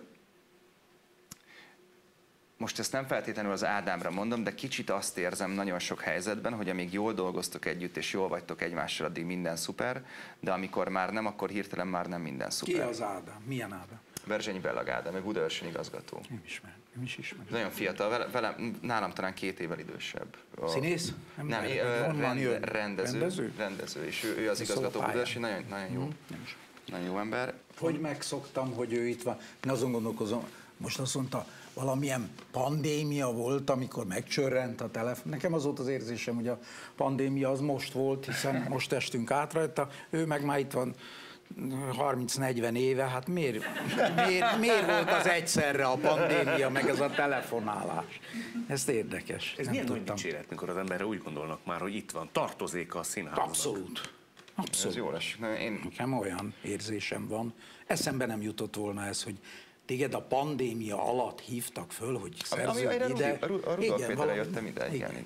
Speaker 3: most ezt nem feltétlenül az Ádámra mondom, de kicsit azt érzem nagyon sok helyzetben, hogy amíg jól dolgoztok együtt, és jól vagytok egymással, addig minden szuper, de amikor már nem, akkor hirtelen már nem minden szuper.
Speaker 1: Ki az Ádám? Milyen Ádám?
Speaker 3: Berzsenyi Bellag Ádám, egy Budaörsön igazgató.
Speaker 1: Nem is ismerem.
Speaker 3: Nagyon fiatal, nálam talán 2 évvel idősebb.
Speaker 1: Színész?
Speaker 3: Nem, rendező, és ő az igazgató Budaörsön, nagyon jó. Nagyon jó ember.
Speaker 1: Hogy megszoktam, hogy ő itt van. Én azon gondolkozom, most azt mondta, valamilyen pandémia volt, amikor megcsörrent a telefon. Nekem az volt az érzésem, hogy a pandémia az most volt, hiszen most estünk át rajta, ő meg már itt van 30-40 éve, hát miért volt az egyszerre a pandémia, meg ez a telefonálás? Ez érdekes.
Speaker 2: Ez milyen nagy dicséret, mikor az emberre úgy gondolnak már, hogy itt van, tartozéka a színháznak.
Speaker 1: Abszolút.
Speaker 3: Ez jól esik.
Speaker 1: Nekem olyan érzésem van. Eszembe nem jutott volna ez, hogy téged a pandémia alatt hívtak föl, hogy szerződj ide.
Speaker 3: A Rudolf Péterre jöttem ide, igen.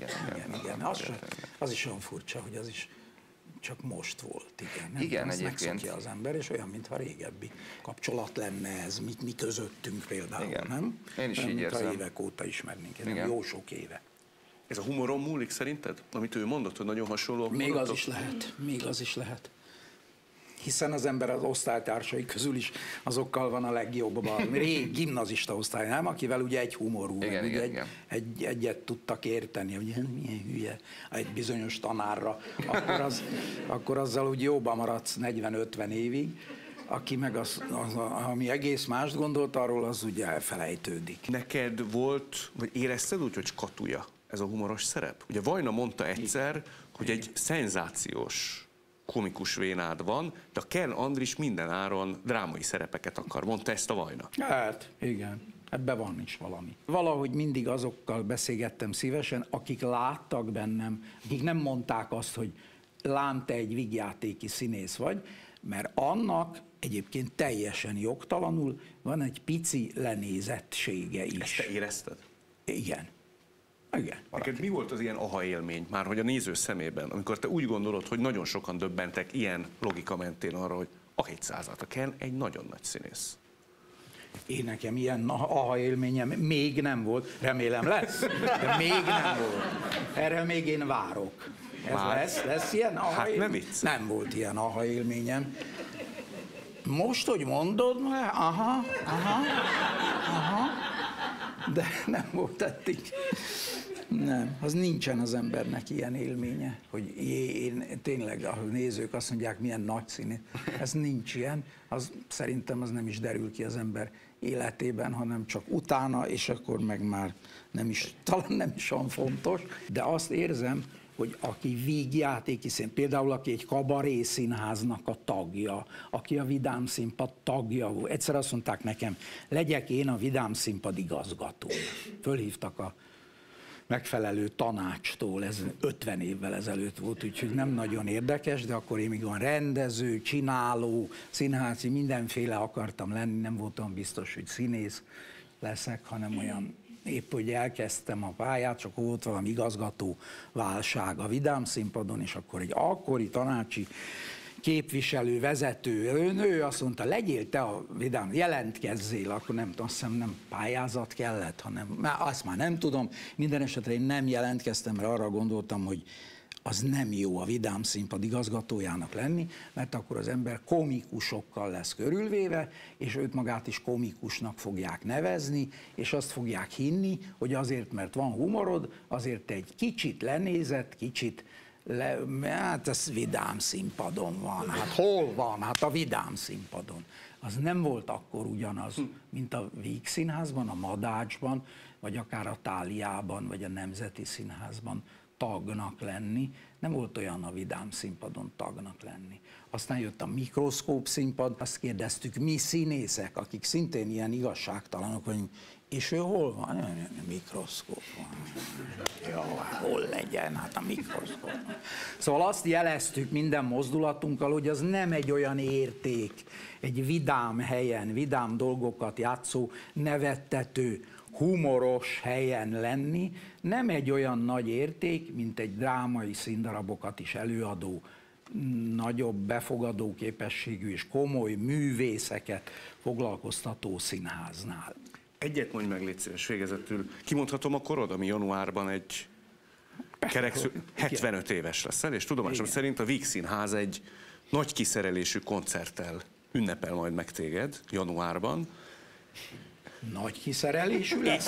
Speaker 1: Az is olyan furcsa, hogy az is csak most volt, igen.
Speaker 3: Igen,
Speaker 1: ezt
Speaker 3: egyébként.
Speaker 1: megszokja az ember, és olyan, mintha régebbi kapcsolat lenne ez, mi közöttünk például,
Speaker 3: igen.
Speaker 1: Nem?
Speaker 3: Én is így érzem.
Speaker 1: Mintha évek óta ismernénk, jó sok éve.
Speaker 2: Ez a humoron múlik szerinted? Amit ő mondott, hogy nagyon hasonló.
Speaker 1: Még az is lehet. Hiszen az ember az osztálytársai közül is azokkal van a legjobban. Rég gimnazista osztály, nem? Akivel ugye egy humorú,
Speaker 3: igen.
Speaker 1: Egyet tudtak érteni, hogy milyen hülye egy bizonyos tanárra, akkor azzal úgy jóban maradsz 40-50 évig. Aki meg ami egész mást gondolt arról, az ugye elfelejtődik.
Speaker 2: Neked volt, vagy érezted úgy, hogy skatúja ez a humoros szerep? Ugye Vajna mondta egyszer, hogy egy szenzációs komikus vénád van, de a Kern Andris minden áron drámai szerepeket akar. Mondta ezt a Vajna?
Speaker 1: Hát, igen. Ebben van is valami. Valahogy mindig azokkal beszélgettem szívesen, akik láttak bennem, akik nem mondták azt, hogy lám, te egy vígjátéki színész vagy, mert annak egyébként teljesen jogtalanul van egy pici lenézettsége is.
Speaker 2: Ezt te érezted?
Speaker 1: Igen. Igen.
Speaker 2: Neked mi volt az ilyen aha élmény, már hogy a néző szemében, amikor te úgy gondolod, hogy nagyon sokan döbbentek ilyen logika mentén arra, hogy a 200-at kell egy nagyon nagy színész?
Speaker 1: Én nekem ilyen aha élményem még nem volt, remélem lesz, de még nem volt. Erre még én várok. Ez lesz ilyen aha
Speaker 2: hát
Speaker 1: élmény? Nem volt ilyen aha élményem. Most, hogy mondod, aha, de nem volt eddig. Nem, az nincsen az embernek ilyen élménye, hogy én tényleg a nézők azt mondják, milyen nagy színész. Ez nincs ilyen, szerintem az nem is derül ki az ember életében, hanem csak utána, és akkor meg már talán nem is olyan fontos. De azt érzem, hogy aki vígjátéki szín, például aki egy kabaré színháznak a tagja, aki a Vidám Színpad tagja volt. Egyszer azt mondták nekem, legyek én a Vidám Színpad igazgatója. Fölhívtak a megfelelő tanácstól, ez 50 évvel ezelőtt volt, úgyhogy nem nagyon érdekes, de akkor én még olyan rendező, csináló, színházi, mindenféle akartam lenni, nem voltam biztos, hogy színész leszek, hanem olyan épp, hogy elkezdtem a pályát, csak volt valami igazgató válság a Vidám Színpadon, és akkor egy akkori tanácsi képviselő, vezető, ő azt mondta, legyél te a Vidám, jelentkezzél, akkor nem tudom, azt hiszem nem pályázat kellett, hanem azt már nem tudom, minden esetre én nem jelentkeztem, mert arra gondoltam, hogy az nem jó a Vidám Színpad igazgatójának lenni, mert akkor az ember komikusokkal lesz körülvéve, és őt magát is komikusnak fogják nevezni, és azt fogják hinni, hogy azért, mert van humorod, azért egy kicsit lenézett, kicsit hát ez Vidám Színpadon van, hát hol van? Hát a Vidám Színpadon. Az nem volt akkor ugyanaz, mint a Víg Színházban, a Madácsban, vagy akár a Táliában, vagy a Nemzeti Színházban tagnak lenni. Nem volt olyan a Vidám Színpadon tagnak lenni. Aztán jött a Mikroszkóp Színpad, azt kérdeztük, mi színészek, akik szintén ilyen igazságtalanok vagyunk, és ő hol van? A mikroszkóp van. Jó, hol legyen? Hát a mikroszkóp. Szóval azt jeleztük minden mozdulatunkkal, hogy az nem egy olyan érték, egy vidám helyen, vidám dolgokat játszó, nevettető, humoros helyen lenni, nem egy olyan nagy érték, mint egy drámai színdarabokat is előadó, nagyobb befogadó képességű és komoly művészeket foglalkoztató színháznál.
Speaker 2: Egyet mondj meg, légy szíves, végezetül. Kimondhatom a korod, ami januárban egy kereksző, 75 éves leszel, és tudomásom szerint a Víg Színház egy nagy kiszerelésű koncerttel ünnepel majd meg téged januárban.
Speaker 1: Nagy kiszerelésű lesz?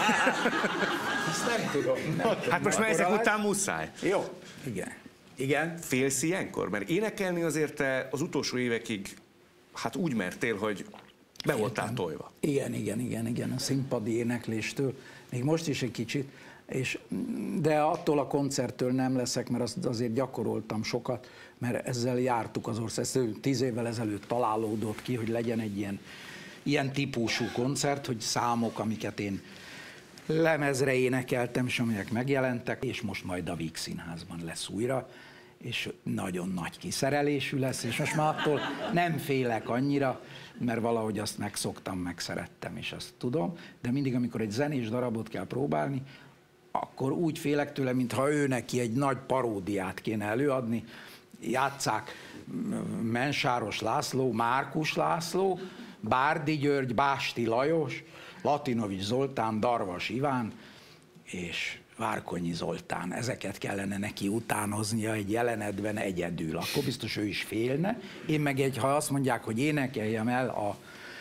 Speaker 1: Ezt nem tudom.
Speaker 2: Hát most már ezek után muszáj.
Speaker 1: Jó, igen. Igen.
Speaker 2: Félsz ilyenkor? Mert énekelni azért te az utolsó évekig hát úgy mertél, hogy be voltál tolva.
Speaker 1: Igen, a színpadi énekléstől, még most is egy kicsit, de attól a koncerttől nem leszek, mert azért gyakoroltam sokat, mert ezzel jártuk az ország. Ez 10 évvel ezelőtt találódott ki, hogy legyen egy ilyen típusú koncert, hogy számok, amiket én lemezre énekeltem, és amelyek megjelentek, és most majd a Víg Színházban lesz újra, és nagyon nagy kiszerelésű lesz, és most már attól nem félek annyira, mert valahogy azt megszoktam, megszerettem, és azt tudom, de mindig, amikor egy zenés darabot kell próbálni, akkor úgy félek tőle, mintha ő neki egy nagy paródiát kéne előadni. Játsszák Mensáros László, Márkus László, Bárdi György, Básti Lajos, Latinovics Zoltán, Darvas Iván és Várkonyi Zoltán. Ezeket kellene neki utánoznia egy jelenetben egyedül. Akkor biztos ő is félne. Én meg ha azt mondják, hogy énekeljem el a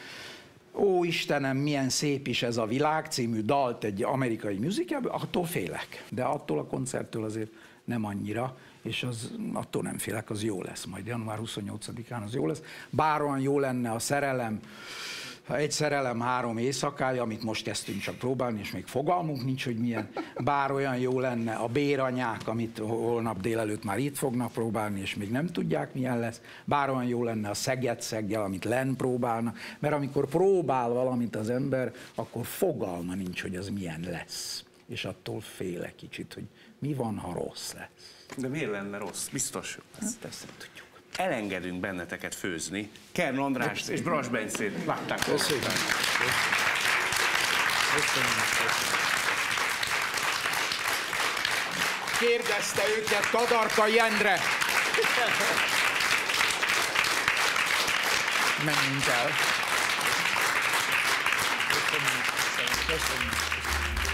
Speaker 1: Ó Istenem, milyen szép is ez a világ című dalt egy amerikai musicalből, attól félek. De attól a koncerttől azért nem annyira, és attól nem félek, az jó lesz majd. Január 28-án az jó lesz. Bár olyan jó lenne a Szerelem Egy szerelem 3 éjszakája, amit most kezdtünk csak próbálni, és még fogalmunk nincs, hogy milyen. Bár olyan jó lenne a Béranyák, amit holnap délelőtt már itt fognak próbálni, és még nem tudják, milyen lesz. Bár olyan jó lenne a Szeged-Szeggel, amit lenn próbálnak. Mert amikor próbál valamit az ember, akkor fogalma nincs, hogy az milyen lesz. És attól félek kicsit, hogy mi van, ha rossz lesz.
Speaker 2: De miért lenne rossz? Biztos jó lesz.
Speaker 1: Hát ezt nem tudjuk.
Speaker 2: Elengedünk benneteket főzni. Kern Andrást és Brass Bencét látták.
Speaker 1: Köszönjük. Kérdezte őket Kadarkai Endre. Menjünk el. Köszönjük.